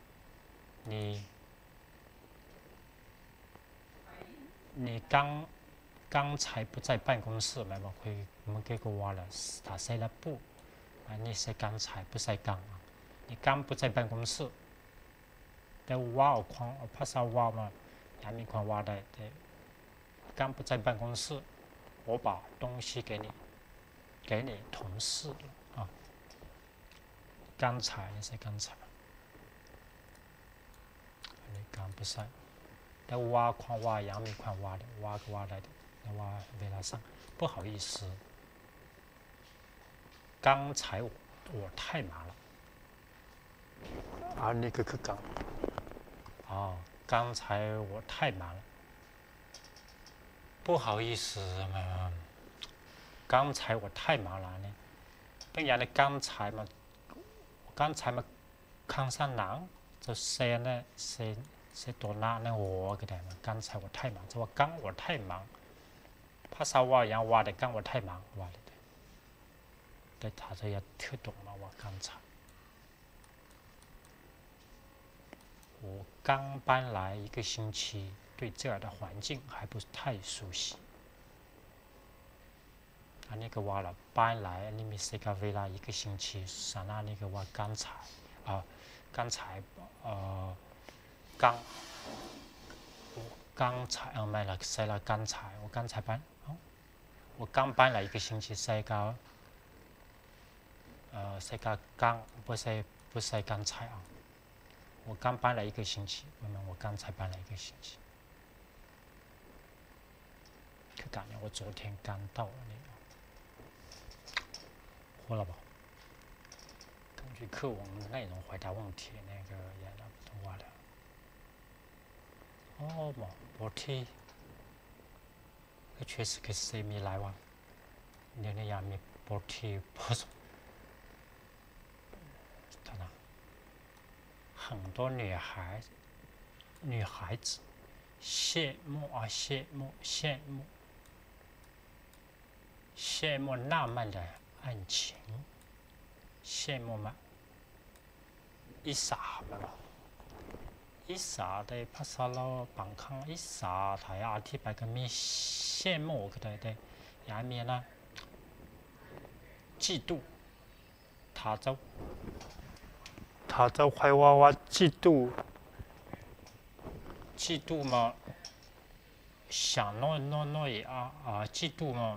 你刚才不在办公室，没嘛？会我们给个挖了，他塞了布啊，你塞刚才不塞刚啊？你刚不在办公室，但挖我框，我怕啥挖嘛？阳明框挖的，对，刚不在办公室，我把东西给你同事了啊。刚才你塞刚才，你刚不塞。挖矿挖阳明矿挖的，挖来的，挖为了上，不好意思，刚才我太忙了，啊，那个去讲，哦，刚才我太忙了，不好意思嘛，刚才我太忙了呢，本来的刚才嘛，看上男就谁呢谁。谁多拿那我给他们，刚才我太忙，这我刚我太忙，怕啥挖洋挖的，刚我太忙挖的，对他这也特懂了。我刚搬来一个星期，对这儿的环境还不太熟悉。啊，那个挖了搬来，你们谁个为了一个星期，上那个挖刚才买了塞了刚才，我刚才搬，我刚搬来一个星期，塞个刚不塞刚才啊，我刚搬来一个星期，我刚才搬来一个星期，可感觉我昨天刚到了那个，活了吧？根据课文内容回答问题，那个也那不通话了。哦嘛，我听，确实可是没来往，你那样没不听不说，他那很多女孩子羡慕浪漫的爱情，羡慕吗？一傻嘛。一傻的怕啥了？绑康一傻，他呀提白个面羡慕个的，然面呢嫉妒，他就坏娃娃嫉妒嘛，想弄也嫉妒嘛，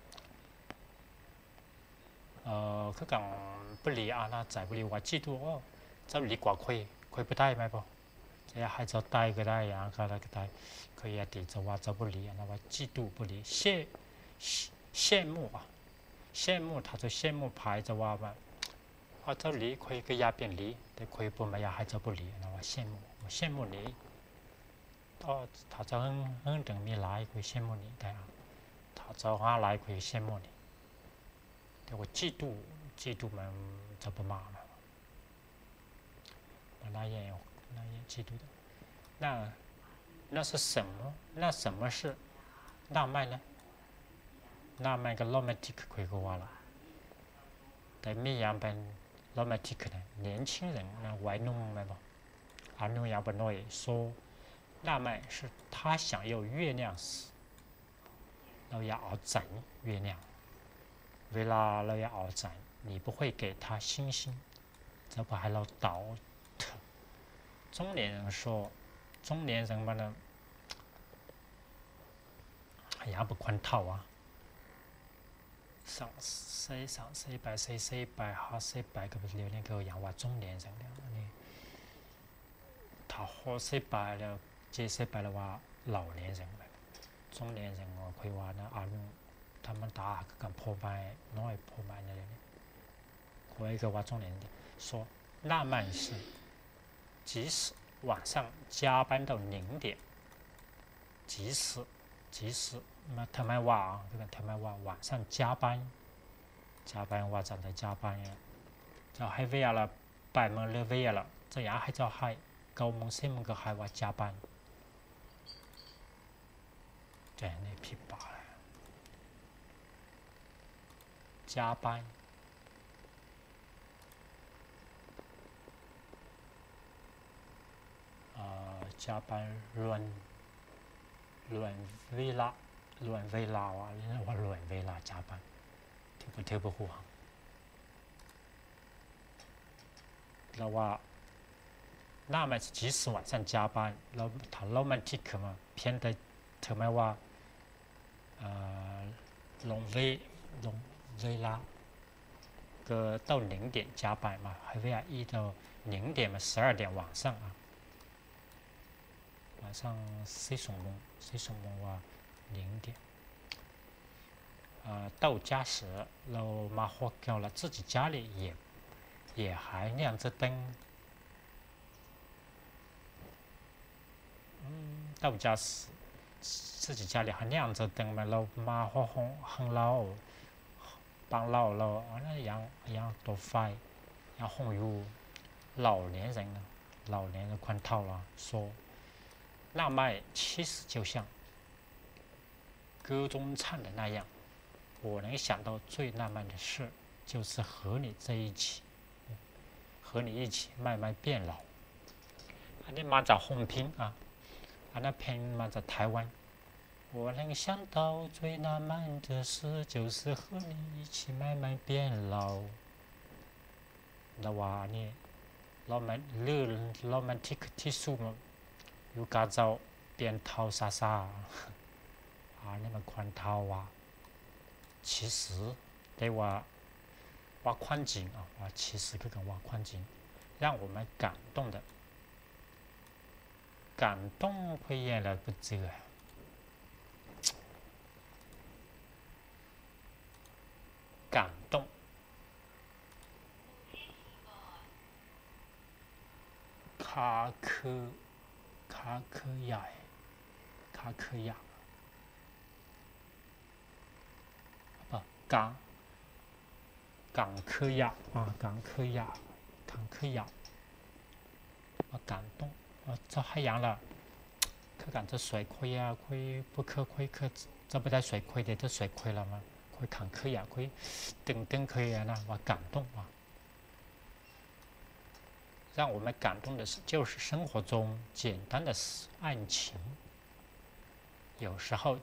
佢讲不理啊，那再不理我嫉妒哦，就理寡亏不ได้ไหม不？这还就带个带呀，个带，可以抵着我就不理，那么嫉妒不理，羡慕啊，羡慕他就羡慕排着我嘛，我就理可以个也变理，但可以不嘛也还就不理，那我羡慕你，哦，他就很等你来可以羡慕你的啊，他就他来可以羡慕你，但我嫉妒嘛就不骂嘛，那也嫉妒的。那那是什么？那什么是浪漫呢？浪漫个 romantic 可个话了，在绵阳本 romantic 呢，年轻人那玩弄嘛不，而弄阳本内说，浪漫是他想要月亮时，เรา要熬整月亮，เวลาเรา要熬整，你不会给他星星，这不还老倒腾。中年人说，中年人嘛呢，也不宽套啊。上四百下四百个不是那个人话中年人了，你他好四百了，这四百的话老年人了，中年人我佢话呢啊，他们打个破败，น้อย破败的人，我一个话中年人说，浪漫是即使晚上加班到0点，即使那他们话啊，这个他们话晚上加班話真係加班嘅，就喺尾日啦，8蚊呢尾日啦，就也係就係9蚊10蚊個係話加班，真係你皮白啦，加班。加班亂왜啦，亂왜啦啊！你話亂왜啦加班，聽不好。เราว่า浪漫是即使晚上加班，เรา談 romantic 嘛，偏的ทำไมว่าลง왜啦個到0點加班嘛，係為1到0點嘛，12點晚上啊。晚上4點話0點，到家時เรามา喝夠了，自己家裡也還亮着燈，到家時自己家裡還亮着燈嘛，เรามา喝烘เรา幫เรา那樣多快，要烘油，老年人寬套了說。浪漫其实就像歌中唱的那样，我能想到最浪漫的事，就是和你在一起，和你一起慢慢变老。อันนี้มาจากฮ่องพิง啊，อันนั้นเพลงมาจาก台湾。我能想到最浪漫的事，就是和你一起慢慢变老。เราว่านี่romantic ที่สุดอยู่กาเจ้าเปลี่ยนเท้าซา那么宽套啊，其实对话宽景啊，其实这个宽景让我们感动会演了不这个感动卡科亚不港科亚啊，港科亚感动这海洋了，佢講這水虧啊，虧不可虧，這不在水虧的，這水虧了嗎？虧港科亞虧等可以啊，我感動啊。让我们感动的是，就是生活中简单的爱情。有时候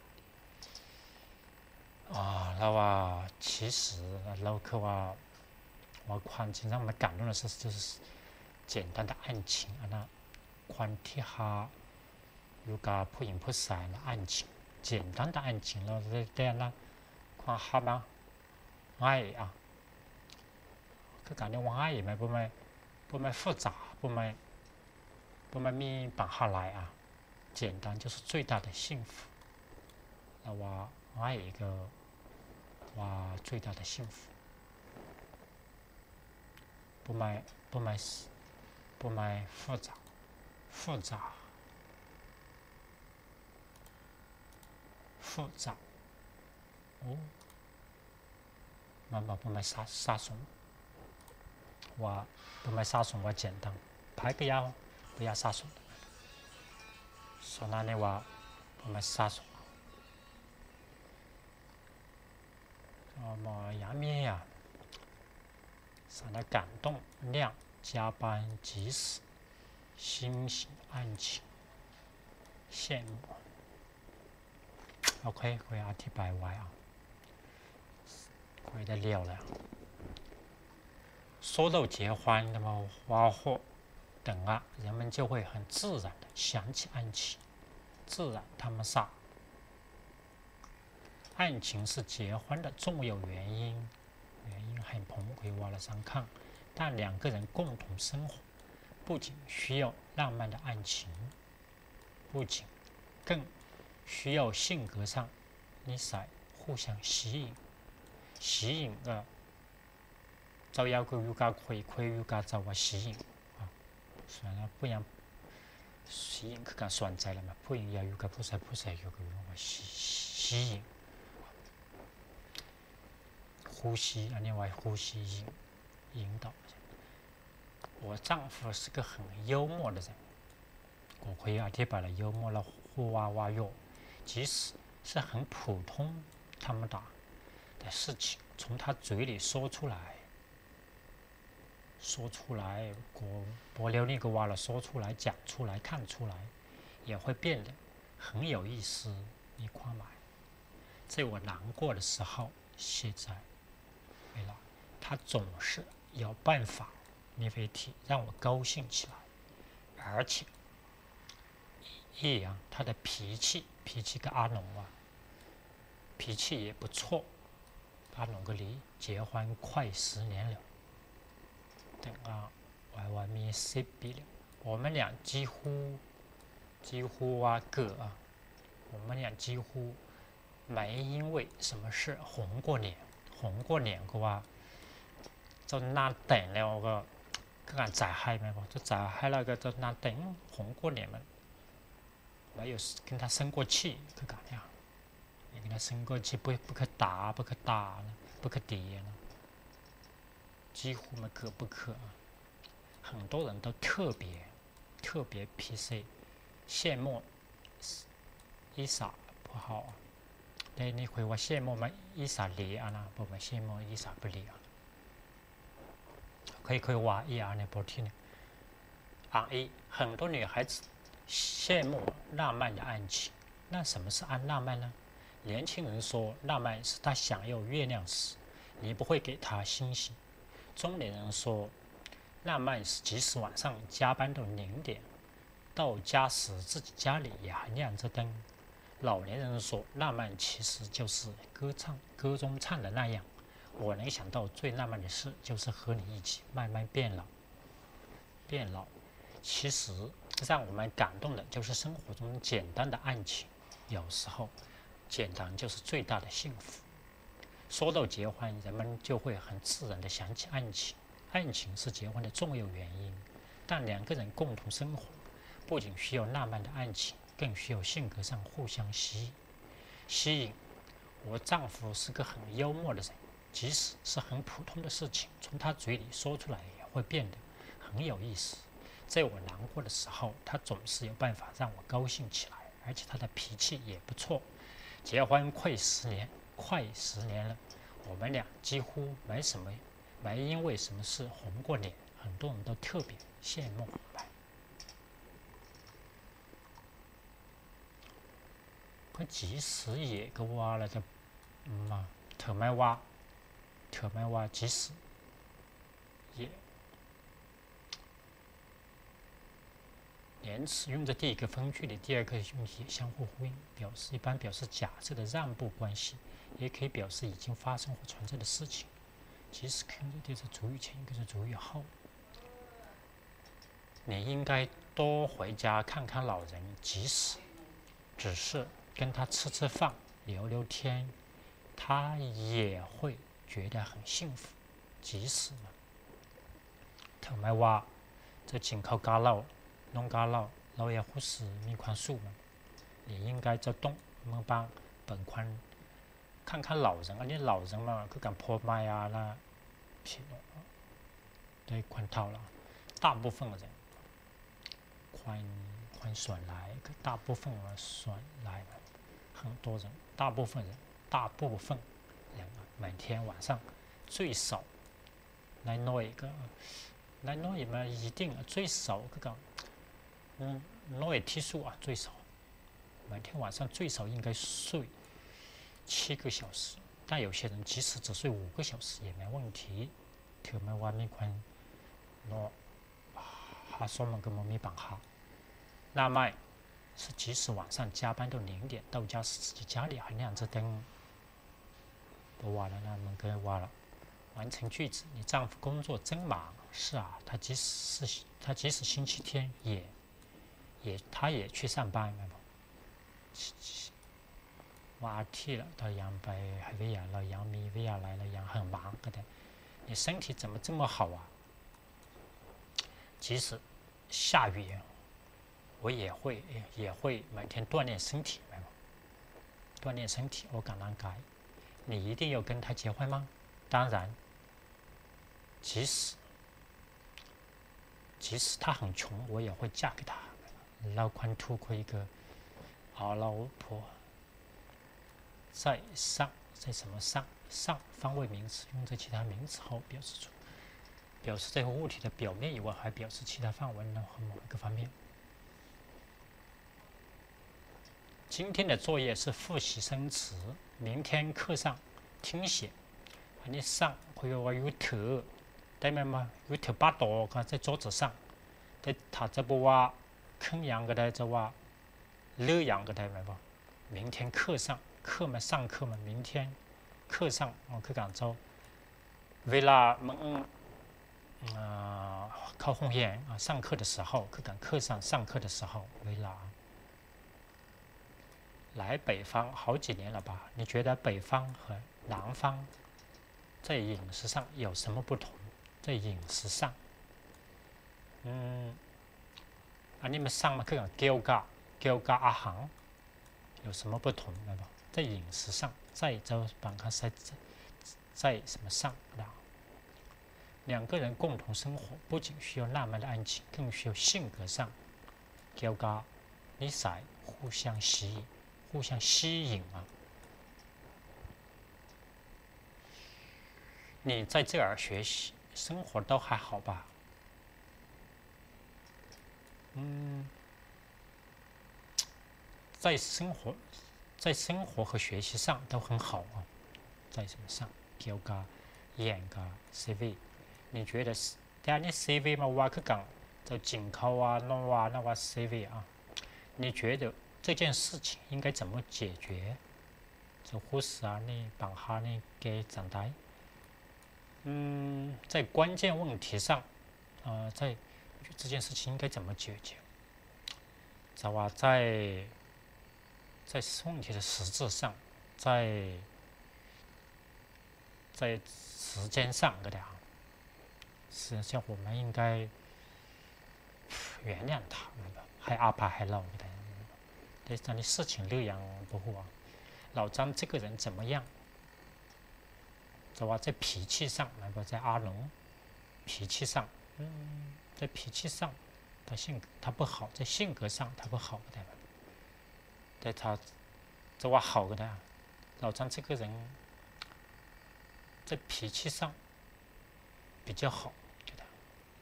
เราว่า其实เราคือว่าความจริง让我们感动的是，就是简单的爱情那ความที่เขาอยู่กับผู้หญิงผู้ชายนะ爱情，简单的爱情เราได้นะความเขามาง่าย啊，คือการที่ว่าง่ายไหม不买复杂，不买มีปัญหา来啊，简单就是最大的幸福。那我爱一个最大的幸福，不买复杂慢慢不买杀虫。我不买杀虫，我简单，拍个药不要杀虫。 说那的话，我们杀手。杨咩呀，让他感动、亮、加班、及时、欣喜、爱情、羡慕。OK， 佢阿鐵拜位啊，佢的料了。说到结婚，那么花火等啊，人们就会很自然的想起爱情，自然他们仨。爱情是结婚的重要原因，原因很澎湃挖了上看，但两个人共同生活，不仅需要浪漫的爱情，更需要性格上你才互相吸引啊，就有個要加回饋要加就話吸引啊，算了，不然吸引佢更算在了嘛，不然要加菩薩要個吸引，呼吸，另外呼吸引导。我丈夫是个很幽默的人，我可以贴把了幽默了呼哇哇哟，即使是很普通他们的事情，从他嘴里说出来，我聊那个话了，说出来、讲出来、看出来，也会变得很有意思。你看嘛，在我难过的时候，现在没了，他总是有办法，你会提让我高兴起来，而且一样，他的脾气跟阿农啊，脾气也不错。阿农跟离结婚快10年了。等啊，外面10ปี了，我们俩几乎啊我们俩几乎没因为什么事红过脸嘅話，就難頂了個人在海咩個，就在海那個就難頂紅過臉嘛，沒有跟他生過氣，佢講呀，你跟他生過氣不可打不可疊了。几乎没可不可，很多人都特别 PC 羡慕伊莎不好啊，你会话羡慕吗？伊莎离啊呢？不羡慕伊莎不离啊？可以话一啊呢不听呢？很多女孩子羡慕浪漫的爱情，那什么是浪漫呢？年轻人说浪漫是他想要月亮时，你不会给他星星。中年人说，浪漫是即使晚上加班到0点，到家时自己家里也还亮着灯。老年人说，浪漫其实就是歌中唱的那样。我能想到最浪漫的事，就是和你一起慢慢变老。其实让我们感动的就是生活中简单的爱情，有时候简单就是最大的幸福。说到结婚，人们就会很自然地想起爱情。爱情是结婚的重要原因，但两个人共同生活，不仅需要浪漫的爱情，更需要性格上互相吸引。我丈夫是个很幽默的人，即使是很普通的事情，从他嘴里说出来也会变得很有意思。在我难过的时候，他总是有办法让我高兴起来，而且他的脾气也不错。结婚快10年了，我们俩几乎没因为什么事红过脸，很多人都特别羡慕我们。佢即使也个话了就特卖话即使也连词用在第一个分句里，第二个用也相互呼应，一般表示假设的让步关系，也可以表示已经发生或存在的事情。即使看着这是主语前，一个是主语后。你应该多回家看看老人，即使只是跟他吃饭、聊聊天，他也会觉得很幸福。即使同埋話，就前靠家樓。农家老也护士米宽树嘛，你应该在门帮本宽看看老人啊，你老人嘛，佢敢破卖啊那对宽套了，大部分的人欢选来，大部分人选来，很多人，大部分人每天晚上最少来弄一个，来弄一嘛一定最少个弄一天数啊，最少每天晚上最少应该睡7个小时，但有些人即使只睡5个小时也没问题。特别外面看弄哈说嘛根本没办法。那么是即使晚上加班到0点到家，自己家里还亮着灯，都完了，那么跟完了。完成句子，你丈夫工作真忙。是啊，他即使星期天他也去上班了。话题了，到养白还喂养了，养米喂养来了，养很忙的。你身体怎么这么好啊？即使下雨，我也会每天锻炼身体，锻炼身体。我敢难改。你一定要跟他结婚吗？当然。即使他很穷，我也会嫁给他。老宽图过一个老婆，在上，在什么上？上方位名词用在其他名词后表示这个物体的表面以外，还表示其他范围和某一个方面。今天的作业是复习生词，明天课上听写。你上会有头。对面嘛，有头把刀在桌子上，他这不话坑养个的，这话乐养个的没不？明天课上上课嘛，明天课上我去讲做，为了考红眼上课的时候，去讲课上上课的时候，为了来北方好几年了吧？你觉得北方和南方在饮食上有什么不同？在饮食上，你们上嘛去讲叫阿行有什么不同的吧？在饮食上，在就把它在什么上的？两个人共同生活，不仅需要浪漫的爱情，更需要性格上叫个นิสัย互相吸引啊！你在这儿学习。生活都还好吧？在生活和学习上都很好啊。在什么上？叫个演个 CV， 你觉得是？但你 CV 嘛，我去讲就进口啊，弄啊，那个 CV 啊，你觉得这件事情应该怎么解决？就护士啊，你帮下你给长大。在关键问题上，在这件事情应该怎么解决？在问题的实质上，在时间上个的，实际上我们应该原谅他，还阿爸还老的，但是你事情那样不好啊。老张这个人怎么样？在脾气上，在阿龙脾气上，在脾气上，他性格他不好，在性格上他不好的，在他这话好的，老张这个人在脾气上比较好，觉得。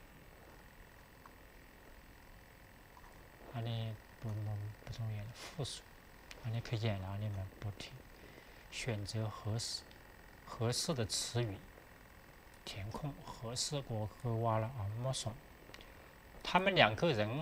你不重要的复数，你可以演了，你们不听，选择合适的词语，填空合适我和挖了没送。他们两个人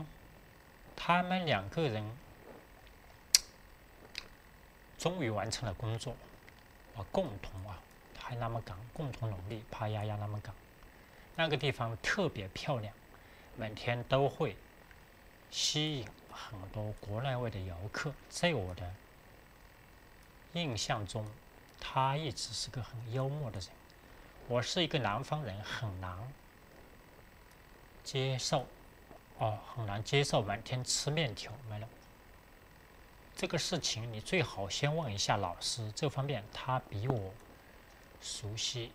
终于完成了工作，共同还那么讲共同努力，爬丫丫那么讲，那个地方特别漂亮，每天都会吸引很多国内外的游客。在我的印象中，他一直是个很幽默的人。我是一个南方人，很难接受每天吃面条没了。这个事情你最好先问一下老师，这方面他比我熟悉。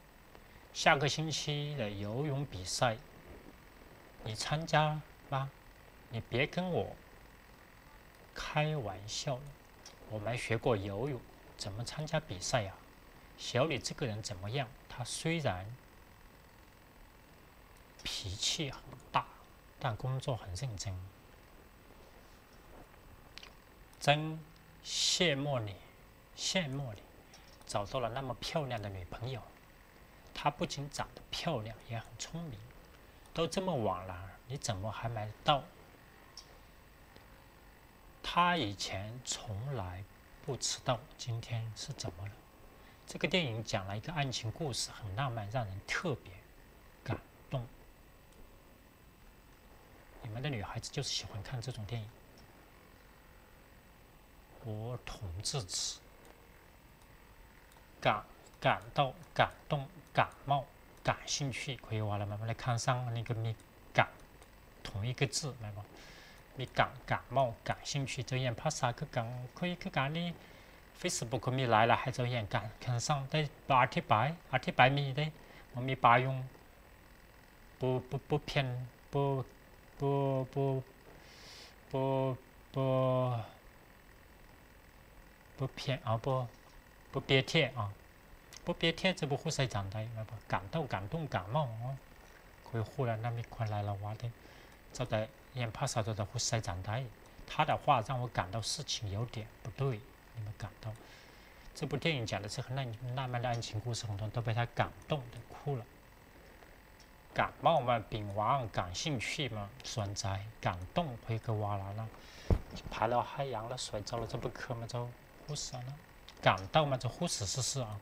下个星期的游泳比赛，你参加吗？ 你别跟我开玩笑了，我没学过游泳，怎么参加比赛呀？小李这个人怎么样？他虽然脾气很大，但工作很认真。真羡慕你，找到了那么漂亮的女朋友。她不仅长得漂亮，也很聪明。都这么晚了，你怎么还没到？她以前从来不迟到，今天是怎么了？这个电影讲了一个爱情故事，很浪漫，让人特别感动。你们的女孩子就是喜欢看这种电影。我统治词，感到、感动、感冒、感兴趣，可以话了，慢慢来看上那个咪感，同一个字，明白吗？咪感冒、感興趣，就人拍啥去講，佢講啲 Facebook 咪來了，還就人看上ได้อธิบายมีได้มันมีประโยค不偏不偏不憋贴啊，不憋贴จะ不會使長低，明白？感到、感動、感冒哦，佢忽然那咪快來了話的，就得人拍啥就得會使長低。他的话让我感到事情有点不对，你们感到？这部电影讲的是很浪漫的爱情故事，很多人都被他感动的哭了。感冒嘛，病亡；感兴趣嘛，酸仔；感动，回个哇啦了，排了海洋了，睡着了，这不可嘛就忽视了。感到嘛就忽视事啊。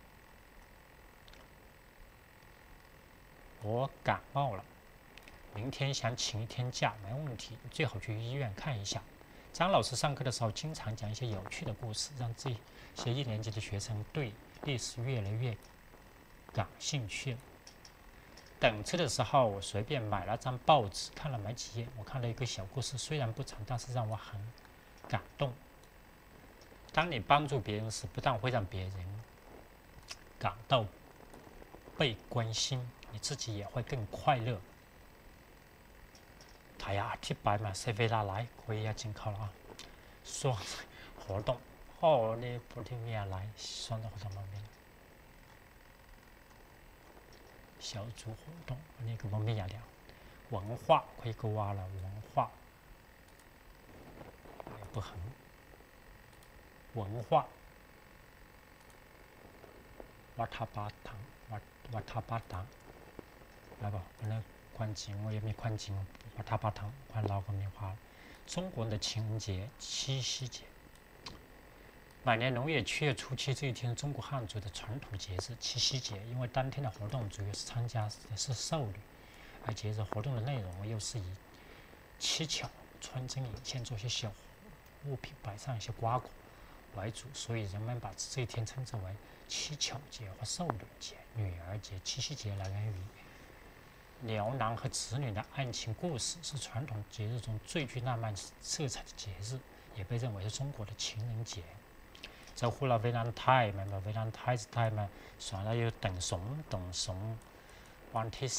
我感冒了。明天想请一天假，没问题，最好去医院看一下。张老师上课的时候经常讲一些有趣的故事，让这些一年级的学生对历史越来越感兴趣了。等车的时候，我随便买了张报纸，看了没几页。我看了一个小故事，虽然不长，但是让我很感动。当你帮助别人时，不但会让别人感到被关心，你自己也会更快乐。睇下อธิบายมาใช้เวลาหลายคุย进考了啊。说活动哦，你不听咩来？说的活动方面，小组活动那个方面聊文化可以个话了，文化也不横，文化วัฒนธรรมวัฒนธรรม来吧，那关景我也没关景。他把糖换老个棉花。中国人的情人节七夕节，每年农业7月初7这一天，中国汉族的传统节日七夕节。因为当天的活动主要是参加的是少女，而节日活动的内容又是以乞巧、穿针引线做些小物品，摆上一些瓜果为主，所以人们把这一天称之为乞巧节或少女节、女儿节。七夕节来源于牛郎和织女的爱情故事，是传统节日中最具浪漫色彩的节日，也被认为是中国的情人节。就呼啦Valentine咪Valentine's Day咪，上嚟要訂餸，วันที่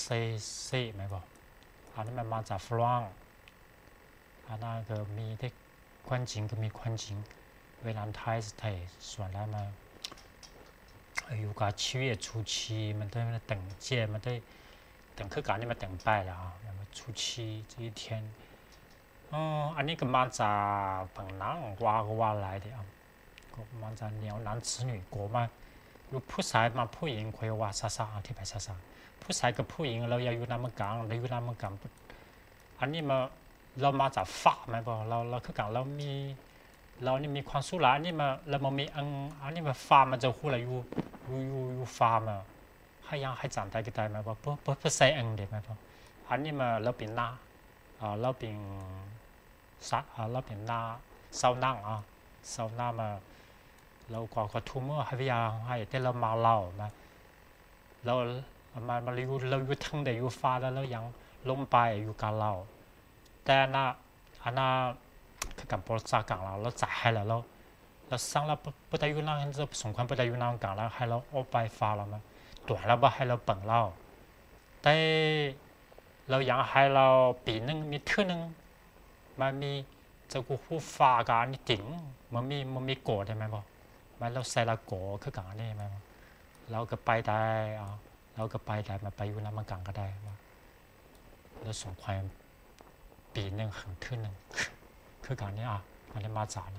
4咪噃，อันนี้มันมาจากฝรั่ง，อันนั้นก็มีได้ความจริงก็มีความจริง Valentine's Day 上嚟咪，อยู่กับ7月初7มัน都等节มัน都。等去讲你们等拜了啊，那么初7这一天，อันนี้ก็มาจากฝั่งนั้นว่า来的啊，ก็มาจาก牛郎织女国嘛，有ผู้ชายมาผู้หญิงคุยว่าซาอธิบายซาผู้ชายกับผู้หญิงเราอย่าอยู่น้ำกันเราอยู่น้ำกันอันนี้มาเรามาจาก法ไหมบ่เราคือ讲เรานี่มีความสุขละอันนี้มาเราไม่มีอันนี้มา法มันจะคู่อะไรอยู่法嘛。还ยังให้จำได้ก็ได้ไหมว่า不ใส่ได้ไหมพ่ออันนี้มาเราเป็นหน้าเราเป็นเราเป็นหน้าเศร้านั่งเศร้าหน้ามาเราก็ทุ่มให้พยายามให้แต่เรามาเล่ามาเราอยู่ทั้งเดียวอยู่ฟ้าแล้วเรายังลงไปอยู่กับเราแต่อันน่ะคือการบริจาคกันเราจ่ายให้แล้วเราสร้างเรา不ได้อยู่นั่งเราสมควร不ได้อยู่นั่งกันแล้วให้เราออกไปฟ้าแล้วมั้ย短了吧，ให้เราเปิ่งเราแต่เรายังให้เราปีนึงมีเท่านึงมันมีจะกูคู่ฟ้ากันนี่ติ๋งมันมีโกดใช่ไหมบอกมันเราใส่ละโกคือกันนี่ไหมเราก็ไปได้เราก็ไปได้มาไปอยู่น้ำมันกังก็ได้แล้วส่งควายปีหนึ่งหันขึ้นหนึ่งคือกันนี่มันได้มาจาก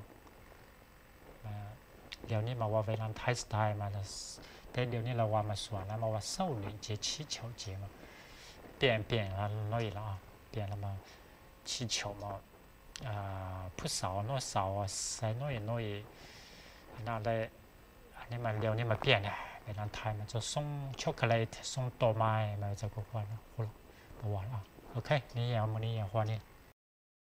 เดี๋ยวนี้มาว่าเวลาไทยสไตล์มาแต่เดี๋ยวนี้เราว่ามาสวนแล้วมาว่าเศร้าหรือเจี๋ยชี้เฉาเจี๋ยมา变了น้อย了变了嘛气球嘛ผู้สาวน้อยสาวใส่น้อยนั่นเลยอันนี้มันเดี๋ยวนี้มาเปลี่ยนเนี่ยเวลาไทยมันจะส่งช็อกโกแลตส่งต้นไม้มาจะก็ว่านะโหประวัติโอเคนี่อย่างมันนี่อย่างว่านี่